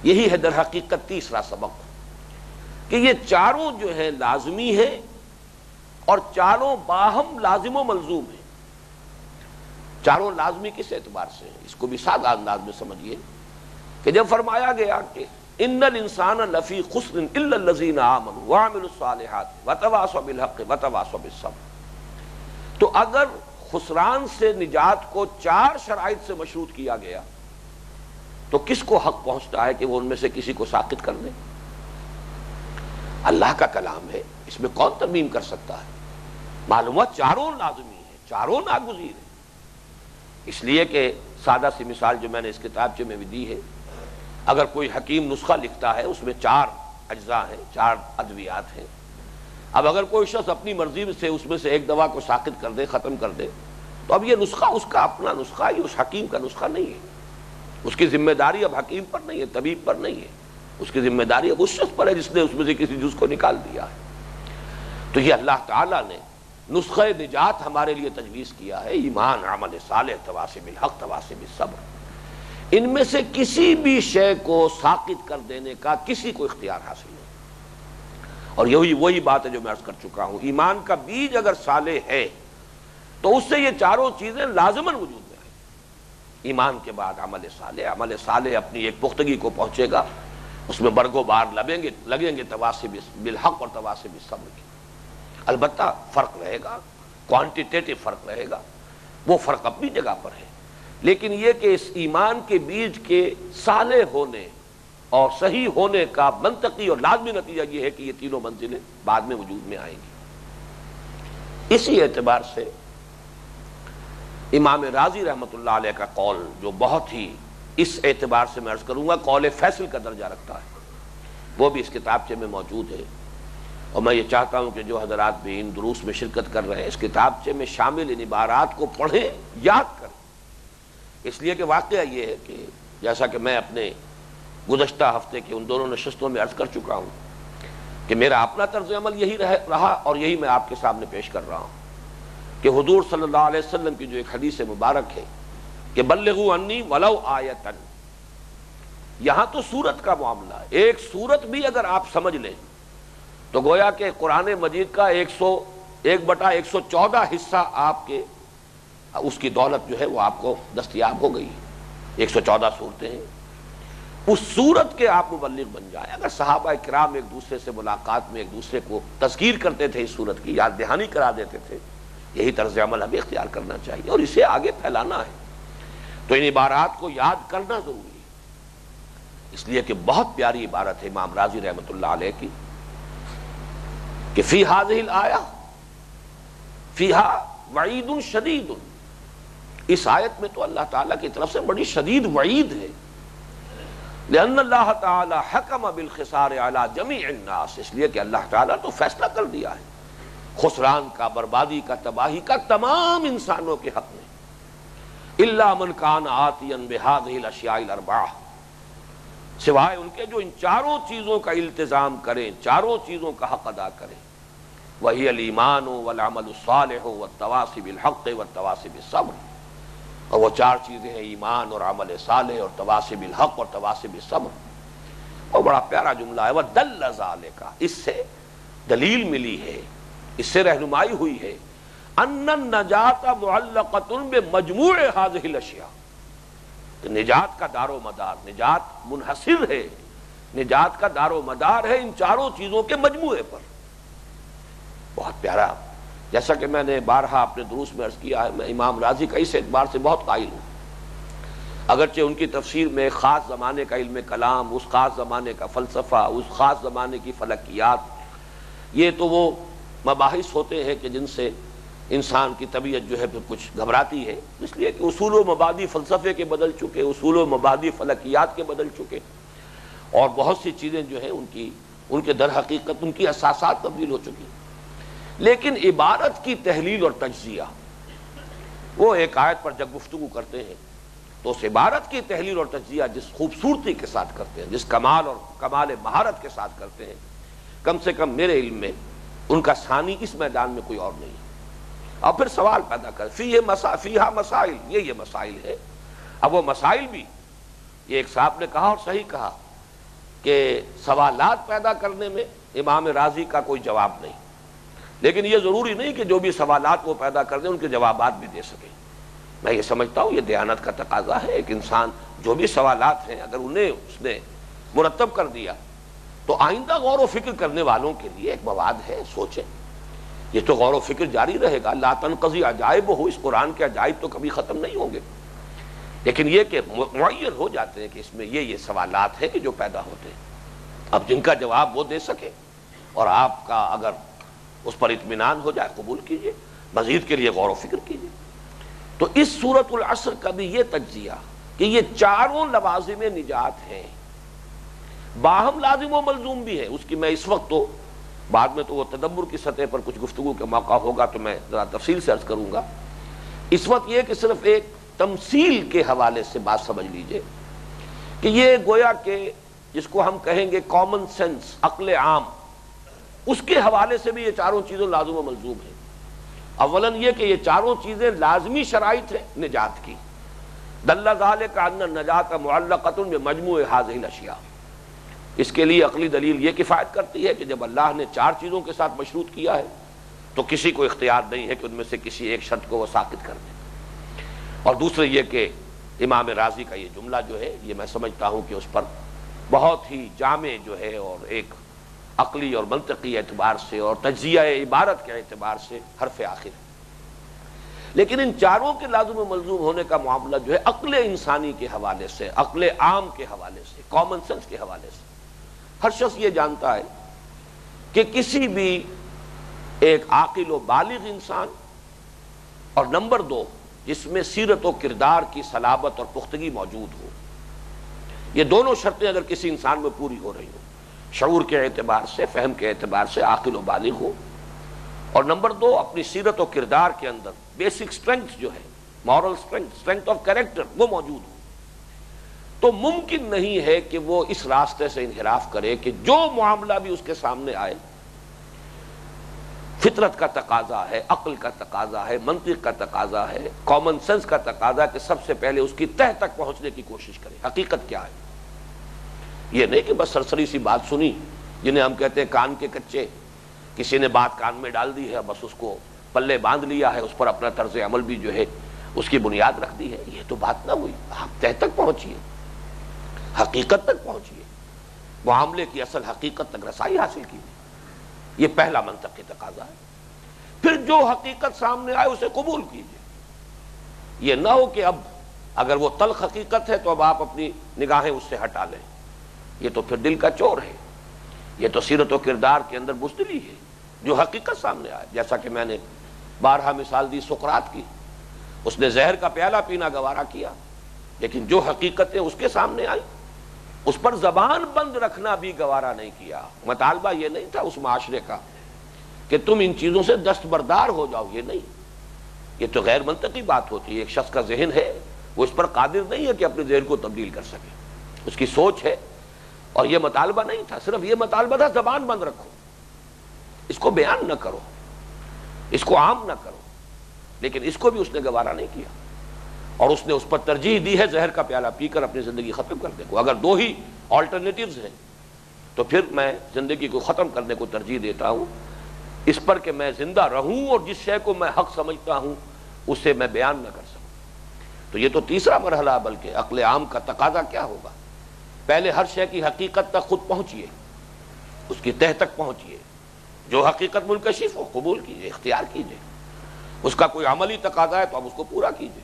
A: یہی ہے در حقیقت تیسرا سبق کہ یہ چاروں جو ہے لازمی ہے اور چاروں باہم لازم و ملزوم ہیں۔ چاروں لازمی کس اعتبار سے ہیں؟ اس کو بھی سادہ انداز میں سمجھیے کہ جب فرمایا گیا کہ ان الانسان لفی خسر الا الذین آمنوا وعملوا الصالحات وتواصوا بالحق وتواصوا بالصبر، تو اگر خسران سے نجات کو چار شرائط سے مشروط کیا گیا تو کس کو حق پہنچتا ہے کہ وہ ان میں سے کسی کو ساقط کر دے؟ اللہ کا کلام ہے، اس میں کون ترمیم کر سکتا ہے؟ معلوم ہوا چاروں لازمی ہیں، چاروں ناگزیر ہیں۔ اس لیے کہ سادہ سی مثال جو میں نے اس کتابچے میں بھی دی ہے، اگر کوئی حکیم نسخہ لکھتا ہے اس میں چار اجزاء ہیں، چار ادویات ہیں، اب اگر کوئی شخص اپنی مرضی سے اس میں سے ایک دوا کو ساقط کر دے، ختم کر دے، تو اب یہ نسخہ اس کا اپنا نسخہ، یہ اس حکیم کا نسخہ نہیں ہے، اس کی ذمہ داری اب حکیم پر نہیں ہے، طبیب پر نہیں ہے، اس کی ذمہ داری اب اس شخص پر ہے جس نے اس میں سے کسی جز کو نکال دیا ہے۔ تو یہ اللہ تعالیٰ نے نسخہ نجات ہمارے لیے تجویز کیا ہے، ایمان، عمل صالح، تواصی بالحق، تواصی بالصبر۔ ان میں سے کسی بھی شے کو ساقط کر دینے کا کسی کو اختیار حاصل نہیں، اور یہی وہی بات ہے جو میں عرض کر چکا ہوں، ایمان کا بیج اگر صالح ہے تو اس سے یہ چاروں چیزیں لازماً وجود میں آئیں۔ ایمان کے بعد عمل صالح، عمل صالح اپنی ایک پختگی کو پہنچے گا، اس میں برگ و بار لگیں گے لگیں گے تواصی بالحق اور تواصی بالصبر کی۔ البتہ فرق رہے گا، کوانٹیٹیٹو فرق رہے گا، وہ فرق اپنی جگہ پر ہے، لیکن یہ کہ اس ایمان کے بیج کے صالح ہونے اور صحیح ہونے کا منطقی اور لازمی نتیجہ یہ ہے کہ یہ تینوں منزلیں بعد میں وجود میں آئیں گی۔ اسی اعتبار سے امام راضی رحمۃ اللہ علیہ کا قول جو بہت ہی اس اعتبار سے میں عرض کروں گا قول فیصل کا درجہ رکھتا ہے، وہ بھی اس کتابچے میں موجود ہے، اور میں یہ چاہتا ہوں کہ جو حضرات بھی ان دروس میں شرکت کر رہے ہیں اس کتابچے میں شامل ان عبارات کو پڑھیں، یاد کریں، اس لیے کہ واقعہ یہ ہے کہ جیسا کہ میں اپنے گزشتہ ہفتے کے ان دونوں نشستوں میں عرض کر چکا ہوں کہ میرا اپنا طرز عمل یہی رہا اور یہی میں آپ کے سامنے پیش کر رہا ہوں کہ حضور صلی اللہ علیہ وسلم کی جو ایک حدیث مبارک ہے کہ بلغوا عنی ولو آیۃ، یہاں تو سورت کا معاملہ ہے، ایک سورت بھی اگر آپ سمجھ لیں تو گویا کہ قرآن مجید کا ایک سو ایک بٹا ایک سو چودہ حصہ آپ کے اس کی دولت جو ہے وہ آپ کو دستیاب ہو گئی، ایک سو چودہ صورتیں ہیں، اس صورت کے آپ مبلغ بن جائیں۔ اگر صحابہ کرام ایک دوسرے سے ملاقات میں ایک دوسرے کو تذکیر کرتے تھے، اس صورت کی یاد دہانی کرا دیتے تھے، یہی طرز عمل ہمیں اختیار کرنا چاہیے اور اسے آگے پھیلانا ہے، تو ان عبارات کو یاد کرنا ضروری ہے، اس لیے کہ بہت پیاری عبارت ہے امام راضی رحمۃ اللہ علیہ کی کہ فی ہذہ الآیہ فیہا وعید شدید، اس آیت میں تو اللہ تعالیٰ کی طرف سے بڑی شدید وعید ہے، لأن اللہ تعالی حکم بالخسار علی جمیع الناس، اس لیے کہ اللہ تعالیٰ تو فیصلہ کر دیا ہے خسران کا، بربادی کا، تباہی کا تمام انسانوں کے حق میں، الا من کان آتیا بہذہ الاشیاء الاربعہ، سوائے ان کے جو ان چاروں چیزوں کا التزام کریں، چاروں چیزوں کا حق ادا کریں، وہی الایمان والعمل الصالح والتواصی بالحق والتواصی بالصبر، اور وہ چار چیزیں ہیں ایمان اور عمل صالح اور تواصی بالحق اور تواصی بالصبر۔ اور بڑا پیارا جملہ ہے وَدَلَّ ذَلِكَ، اس سے دلیل ملی ہے، اس سے رہنمائی ہوئی ہے ان النجات معلقۃ بمجموع هذه الاشیاء، کہ نجات کا دار و مدار، نجات منحصر ہے، نجات کا دار و مدار ہے ان چاروں چیزوں کے مجموعے پر۔ بہت پیارا، جیسا کہ میں نے بارہا اپنے دروس میں عرض کیا ہے، میں امام راضی کا اس اعتبار سے بہت قائل ہوں، اگرچہ ان کی تفسیر میں خاص زمانے کا علم کلام، اس خاص زمانے کا فلسفہ، اس خاص زمانے کی فلکیات، یہ تو وہ مباحث ہوتے ہیں کہ جن سے انسان کی طبیعت جو ہے پھر کچھ گھبراتی ہے، اس لیے کہ اصول و مبادی فلسفے کے بدل چکے، اصول و مبادی فلکیات کے بدل چکے، اور بہت سی چیزیں جو ہیں ان کی ان کے در حقیقت ان کی اساسات تبدیل ہو چکی، لیکن عبارت کی تحلیل اور تجزیہ، وہ ایک آیت پر جب گفتگو کرتے ہیں تو اس عبارت کی تحلیل اور تجزیہ جس خوبصورتی کے ساتھ کرتے ہیں، جس کمال اور کمال مہارت کے ساتھ کرتے ہیں، کم سے کم میرے علم میں ان کا ثانی اس میدان میں کوئی اور نہیں ہے۔ اور پھر سوال پیدا کر فی مسا فیہا مسائل، یہ یہ مسائل ہے، اب وہ مسائل بھی، یہ ایک صاحب نے کہا اور صحیح کہا کہ سوالات پیدا کرنے میں امام راضی کا کوئی جواب نہیں، لیکن یہ ضروری نہیں کہ جو بھی سوالات وہ پیدا کر دیں ان کے جوابات بھی دے سکیں۔ میں یہ سمجھتا ہوں یہ دیانت کا تقاضا ہے، ایک انسان جو بھی سوالات ہیں اگر انہیں اس نے مرتب کر دیا تو آئندہ غور و فکر کرنے والوں کے لیے ایک مواد ہے، سوچیں۔ یہ تو غور و فکر جاری رہے گا، لا تنقضی عجائب ہو، اس قرآن کے عجائب تو کبھی ختم نہیں ہوں گے، لیکن یہ کہ معین ہو جاتے ہیں کہ اس میں یہ یہ سوالات ہیں کہ جو پیدا ہوتے ہیں، اب جن کا جواب وہ دے سکے اور آپ کا اگر اس پر اطمینان ہو جائے قبول کیجئے، مزید کے لیے غور و فکر کیجئے۔ تو اس سورۃ العصر کا بھی یہ تجزیہ کہ یہ چاروں لوازم نجات ہیں، باہم لازم و ملزوم بھی ہے، اس کی میں اس وقت تو بعد میں تو وہ تدبر کی سطح پر کچھ گفتگو کا موقع ہوگا تو میں ذرا تفصیل سے عرض کروں گا۔ اس وقت یہ کہ صرف ایک تمثیل کے حوالے سے بات سمجھ لیجئے کہ یہ گویا کہ جس کو ہم کہیں گے کامن سینس، عقل عام، اس کے حوالے سے بھی یہ چاروں چیزیں لازم و ملزوم ہیں۔ اولاً یہ کہ یہ چاروں چیزیں لازمی شرائط ہیں نجات کی، دل ذالک ان النجات معلقۃ بمجموع هذه الاشیاء، اس کے لیے عقلی دلیل یہ کفایت کرتی ہے کہ جب اللہ نے چار چیزوں کے ساتھ مشروط کیا ہے تو کسی کو اختیار نہیں ہے کہ ان میں سے کسی ایک شرط کو وہ ساقط کر دے۔ اور دوسرے یہ کہ امام راضی کا یہ جملہ جو ہے یہ میں سمجھتا ہوں کہ اس پر بہت ہی جامع جو ہے اور ایک عقلی اور منطقی اعتبار سے اور تجزیہ عبارت کے اعتبار سے حرف آخر ہے۔ لیکن ان چاروں کے لازم و ملزوم ہونے کا معاملہ جو ہے عقل انسانی کے حوالے سے، عقل عام کے حوالے سے، کامن سینس کے حوالے سے ہر شخص یہ جانتا ہے کہ کسی بھی ایک عاقل و بالغ انسان، اور نمبر دو جس میں سیرت و کردار کی صلابت اور پختگی موجود ہو، یہ دونوں شرطیں اگر کسی انسان میں پوری ہو رہی ہوں، شعور کے اعتبار سے، فہم کے اعتبار سے عاقل و بالغ ہو، اور نمبر دو اپنی سیرت و کردار کے اندر بیسک سٹرنگتھ جو ہے، moral strength, strength of character, وہ موجود ہو، تو ممکن نہیں ہے کہ وہ اس راستے سے انحراف کرے کہ جو معاملہ بھی اس کے سامنے آئے فطرت کا تقاضا ہے، عقل کا تقاضا ہے، منطق کا تقاضا ہے، کامن سینس کا تقاضا کہ سب سے پہلے اس کی تہ تک پہنچنے کی کوشش کرے، حقیقت کیا ہے۔ یہ نہیں کہ بس سرسری سی بات سنی، جنہیں ہم کہتے ہیں کان کے کچے، کسی نے بات کان میں ڈال دی ہے، بس اس کو پلے باندھ لیا ہے، اس پر اپنا طرز عمل بھی جو ہے اس کی بنیاد رکھ دی ہے، یہ تو بات نہ ہوئی۔ آپ تہ تک پہنچیے، حقیقت تک پہنچیے، معاملے کی اصل حقیقت تک رسائی حاصل کیجیے، یہ پہلا منطقی تقاضا ہے۔ پھر جو حقیقت سامنے آئے اسے قبول کیجیے، یہ نہ ہو کہ اب اگر وہ تلخ حقیقت ہے تو اب آپ اپنی نگاہیں اس سے ہٹا لیں، یہ تو پھر دل کا چور ہے، یہ تو سیرت و کردار کے اندر بزدلی ہے۔ جو حقیقت سامنے آئے، جیسا کہ میں نے بارہا مثال دی سقراط کی، اس نے زہر کا پیالہ پینا گوارا کیا، لیکن جو حقیقتیں اس کے سامنے آئی اس پر زبان بند رکھنا بھی گوارا نہیں کیا۔ مطالبہ یہ نہیں تھا اس معاشرے کا کہ تم ان چیزوں سے دستبردار ہو جاؤ، یہ نہیں، یہ تو غیر منطقی بات ہوتی ہے۔ ایک شخص کا ذہن ہے، وہ اس پر قادر نہیں ہے کہ اپنے ذہن کو تبدیل کر سکے، اس کی سوچ ہے، اور یہ مطالبہ نہیں تھا، صرف یہ مطالبہ تھا زبان بند رکھو، اس کو بیان نہ کرو، اس کو عام نہ کرو، لیکن اس کو بھی اس نے گوارا نہیں کیا، اور اس نے اس پر ترجیح دی ہے زہر کا پیالہ پی کر اپنی زندگی ختم کرنے کو۔ اگر دو ہی آلٹرنیٹیوز ہیں تو پھر میں زندگی کو ختم کرنے کو ترجیح دیتا ہوں، اس پر کہ میں زندہ رہوں اور جس شے کو میں حق سمجھتا ہوں اسے میں بیان نہ کر سکوں۔ تو یہ تو تیسرا مرحلہ، بلکہ عقل عام کا تقاضا کیا ہوگا؟ پہلے ہر شے کی حقیقت تک خود پہنچیے، اس کی تہ تک پہنچیے، جو حقیقت منکشف ہو قبول کیجیے، اختیار کیجیے، اس کا کوئی عملی تقاضا ہے تو اب اس کو پورا کیجیے،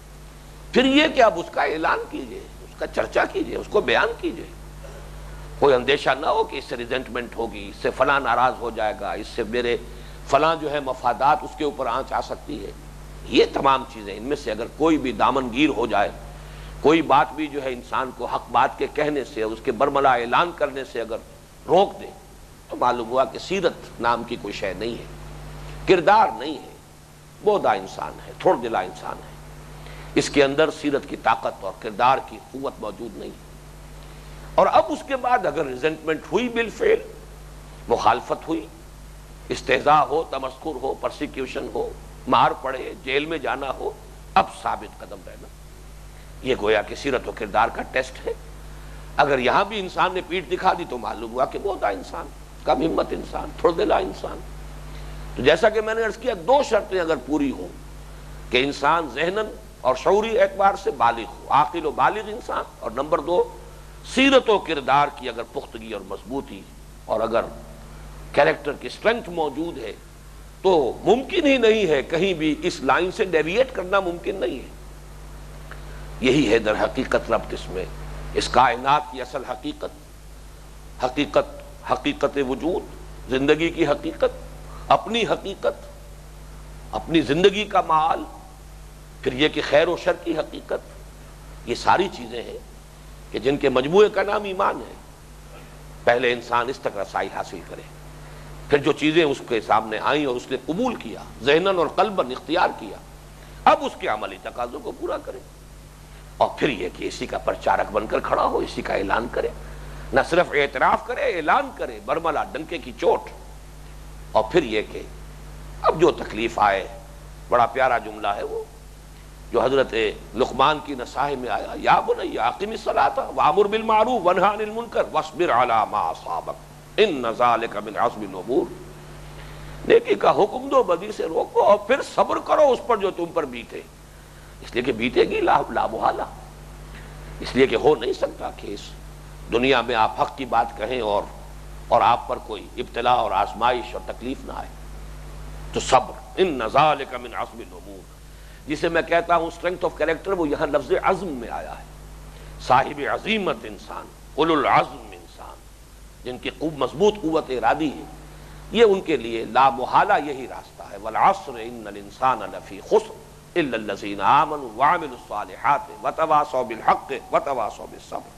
A: پھر یہ کہ اب اس کا اعلان کیجیے، اس کا چرچا کیجیے، اس کو بیان کیجیے۔ کوئی اندیشہ نہ ہو کہ اس سے ریزنٹمنٹ ہوگی، اس سے فلاں ناراض ہو جائے گا، اس سے میرے فلاں جو ہے مفادات اس کے اوپر آنچ آ سکتی ہے۔ یہ تمام چیزیں، ان میں سے اگر کوئی بھی دامن گیر ہو جائے، کوئی بات بھی جو ہے انسان کو حق بات کے کہنے سے، اس کے برملا اعلان کرنے سے اگر روک دے تو معلوم ہوا کہ سیرت نام کی کوئی شے نہیں ہے، کردار نہیں ہے، بودا انسان ہے، تھوڑ دلا انسان ہے، اس کے اندر سیرت کی طاقت اور کردار کی قوت موجود نہیں ہے۔ اور اب اس کے بعد اگر ریزنٹمنٹ ہوئی بالفعل، مخالفت ہوئی، استہزاء ہو، تمسخر ہو، پرسیکیوشن ہو، مار پڑے، جیل میں جانا ہو، اب ثابت قدم رہنا، یہ گویا کہ سیرت و کردار کا ٹیسٹ ہے۔ اگر یہاں بھی انسان نے پیٹھ دکھا دی تو معلوم ہوا کہ بہت انسان کم ہمت انسان، تھوڑ دلا انسان۔ تو جیسا کہ میں نے عرض کیا، دو شرطیں اگر پوری ہوں کہ انسان ذہناً اور شعوری اعتبار سے بالغ ہو، عاقل و بالغ انسان، اور نمبر دو سیرت و کردار کی اگر پختگی اور مضبوطی اور اگر کیریکٹر کی اسٹرینتھ موجود ہے، تو ممکن ہی نہیں ہے کہیں بھی اس لائن سے ڈیویٹ کرنا ممکن نہیں ہے۔ یہی ہے در حقیقت ربط اس میں، اس کائنات کی اصل حقیقت، حقیقت حقیقت وجود، زندگی کی حقیقت، اپنی حقیقت، اپنی زندگی کا معال، پھر یہ کہ خیر و شر کی حقیقت، یہ ساری چیزیں ہیں کہ جن کے مجموعے کا نام ایمان ہے۔ پہلے انسان اس تک رسائی حاصل کرے، پھر جو چیزیں اس کے سامنے آئیں اور اس نے قبول کیا، ذہناً اور قلباً اختیار کیا، اب اس کے عملی تقاضوں کو پورا کرے، اور پھر یہ کہ اسی کا پرچارک بن کر کھڑا ہو، اسی کا اعلان کرے، نہ صرف اعتراف کرے، اعلان کرے، برملا ڈنکے کی چوٹ، اور پھر یہ کہ اب جو تکلیف آئے، بڑا پیارا جملہ ہے وہ جو حضرت لقمان کی نصائح میں آیا، یا بنی اقم الصلاۃ وامر بالمعروف وانہی عن المنکر واصبر علی ما اصابک ان ذلک من عزم الامور، نیکی کا حکم دو، بدی سے روکو، اور پھر صبر کرو اس پر جو تم پر بیتے، اس لیے کہ بیتے گی لا لا محالہ، اس لیے کہ ہو نہیں سکتا کہ اس دنیا میں آپ حق کی بات کہیں اور اور آپ پر کوئی ابتلا اور آزمائش اور تکلیف نہ آئے، تو صبر، ان ذلک من عزم الامور، جسے میں کہتا ہوں اسٹرینتھ آف کیریکٹر، وہ یہاں لفظ عزم میں آیا ہے۔ صاحب عزیمت انسان، اولو العزم انسان، جن کی خوب مضبوط قوت ارادی ہے، یہ ان کے لیے لا محالہ یہی راستہ ہے۔ والعصر ان الانسان لفی خسر الا الذین آمنوا وعملوا الصالحات وتواصوا بالحق وتواصوا بالصبر۔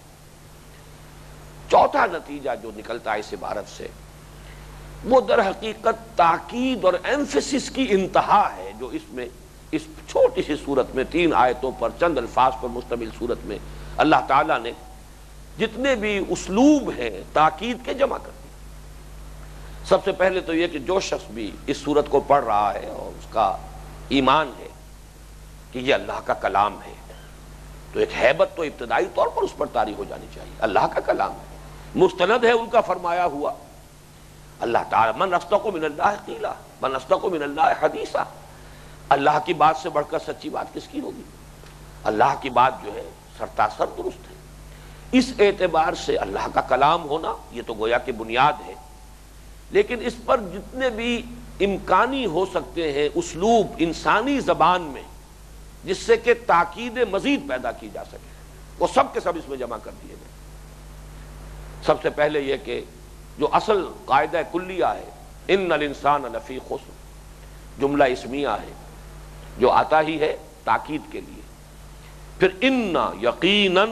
A: چوتھا نتیجہ جو نکلتا ہے اس عبارت سے، وہ در حقیقت تاکید اور ایمفیسس کی انتہا ہے، جو اس میں اس چھوٹی سی صورت میں تین آیتوں پر، چند الفاظ پر مشتمل صورت میں اللہ تعالیٰ نے جتنے بھی اسلوب ہیں تاکید کے جمع کر دیے۔ سب سے پہلے تو یہ کہ جو شخص بھی اس صورت کو پڑھ رہا ہے اور اس کا ایمان ہے کہ یہ اللہ کا کلام ہے، تو ایک ہیبت تو ابتدائی طور پر اس پر طاری ہو جانی چاہیے۔ اللہ کا کلام ہے، مستند ہے ان کا فرمایا ہوا، اللہ تعالیٰ من اصدق من اللہ قیلا من اصدق من اللہ حدیثا، اللہ کی بات سے بڑھ کر سچی بات کس کی ہوگی؟ اللہ کی بات جو ہے سرتاسر درست ہے۔ اس اعتبار سے اللہ کا کلام ہونا یہ تو گویا کہ بنیاد ہے، لیکن اس پر جتنے بھی امکانی ہو سکتے ہیں اسلوب انسانی زبان میں جس سے کہ تاکید مزید پیدا کی جا سکے، وہ سب کے سب اس میں جمع کر دیے گئے۔ سب سے پہلے یہ کہ جو اصل قاعدہ کلیہ ہے، ان الانسان لفی خسر، جملہ اسمیہ ہے جو آتا ہی ہے تاکید کے لیے۔ پھر ان یقیناً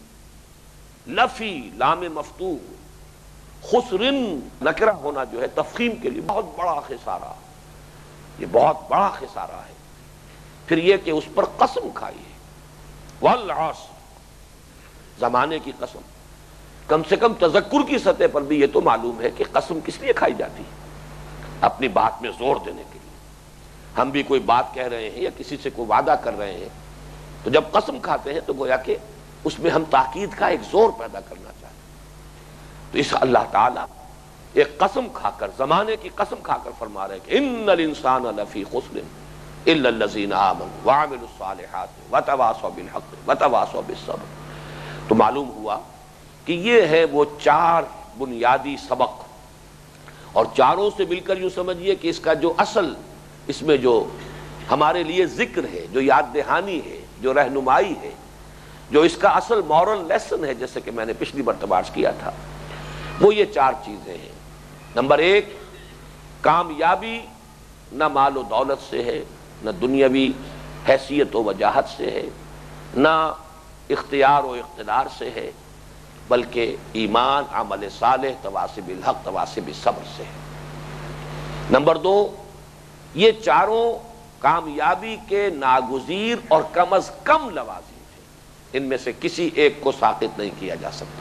A: لفی لام مفتوح، خسرن نکرہ ہونا جو ہے تفخیم کے لیے بہت بڑا خسارہ، یہ بہت بڑا خسارہ ہے۔ پھر یہ کہ اس پر قسم کھائی ہے، والعصر، زمانے کی قسم، کم سے کم تذکر کی سطح پر بھی یہ تو معلوم ہے کہ قسم کس لیے کھائی جاتی ہے؟ اپنی بات میں زور دینے کے لیے۔ ہم بھی کوئی بات کہہ رہے ہیں یا کسی سے کوئی وعدہ کر رہے ہیں، تو جب قسم کھاتے ہیں تو گویا کہ اس میں ہم تاکید کا ایک زور پیدا کرنا چاہتے ہیں۔ تو اس اللہ تعالیٰ ایک قسم کھا کر، زمانے کی قسم کھا کر فرما رہے ہیں کہ ان الانسان لفی خسر الا الذین آمنوا وعملوا الصالحات وتواصوا بالحق وتواصوا بالصبر۔ تو معلوم ہوا کہ یہ ہے وہ چار بنیادی سبق، اور چاروں سے مل کر یوں سمجھیے کہ اس کا جو اصل، اس میں جو ہمارے لیے ذکر ہے، جو یاد دہانی ہے، جو رہنمائی ہے، جو اس کا اصل مورل لیسن ہے، جیسے کہ میں نے پچھلی مرتبہ عرض کیا تھا، وہ یہ چار چیزیں ہیں۔ نمبر ایک، کامیابی نہ مال و دولت سے ہے، نہ دنیاوی حیثیت و وجاہت سے ہے، نہ اختیار و اقتدار سے ہے، بلکہ ایمان، عمل صالح، تواصی بالحق، تواصی بالصبر سے ہے۔ نمبر دو، یہ چاروں کامیابی کے ناگزیر اور کم از کم لوازم ہیں، ان میں سے کسی ایک کو ساقط نہیں کیا جا سکتا۔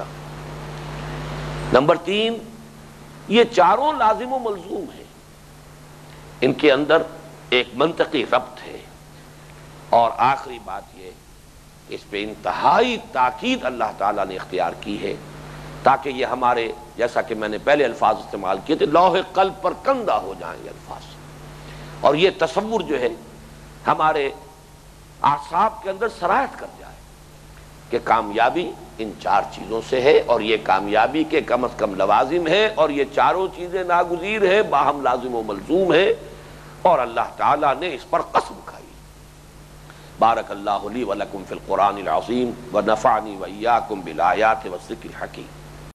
A: نمبر تین، یہ چاروں لازم و ملزوم ہیں، ان کے اندر ایک منطقی ربط ہے۔ اور آخری بات یہ اس پہ انتہائی تاکید اللہ تعالیٰ نے اختیار کی ہے تاکہ یہ ہمارے، جیسا کہ میں نے پہلے الفاظ استعمال کیے تھے، لوح قلب پر کندہ ہو جائیں یہ الفاظ، اور یہ تصور جو ہے ہمارے اعصاب کے اندر سرایت کر جائے کہ کامیابی ان چار چیزوں سے ہے، اور یہ کامیابی کے کم از کم لوازم ہے، اور یہ چاروں چیزیں ناگزیر ہیں، باہم لازم و ملزوم ہے، اور اللہ تعالیٰ نے اس پر قسم کھائی۔ بارک اللہ لی ولکم فی القرآن العظیم ونفعنی وإیاکم بالآیات والذکر الحکیم۔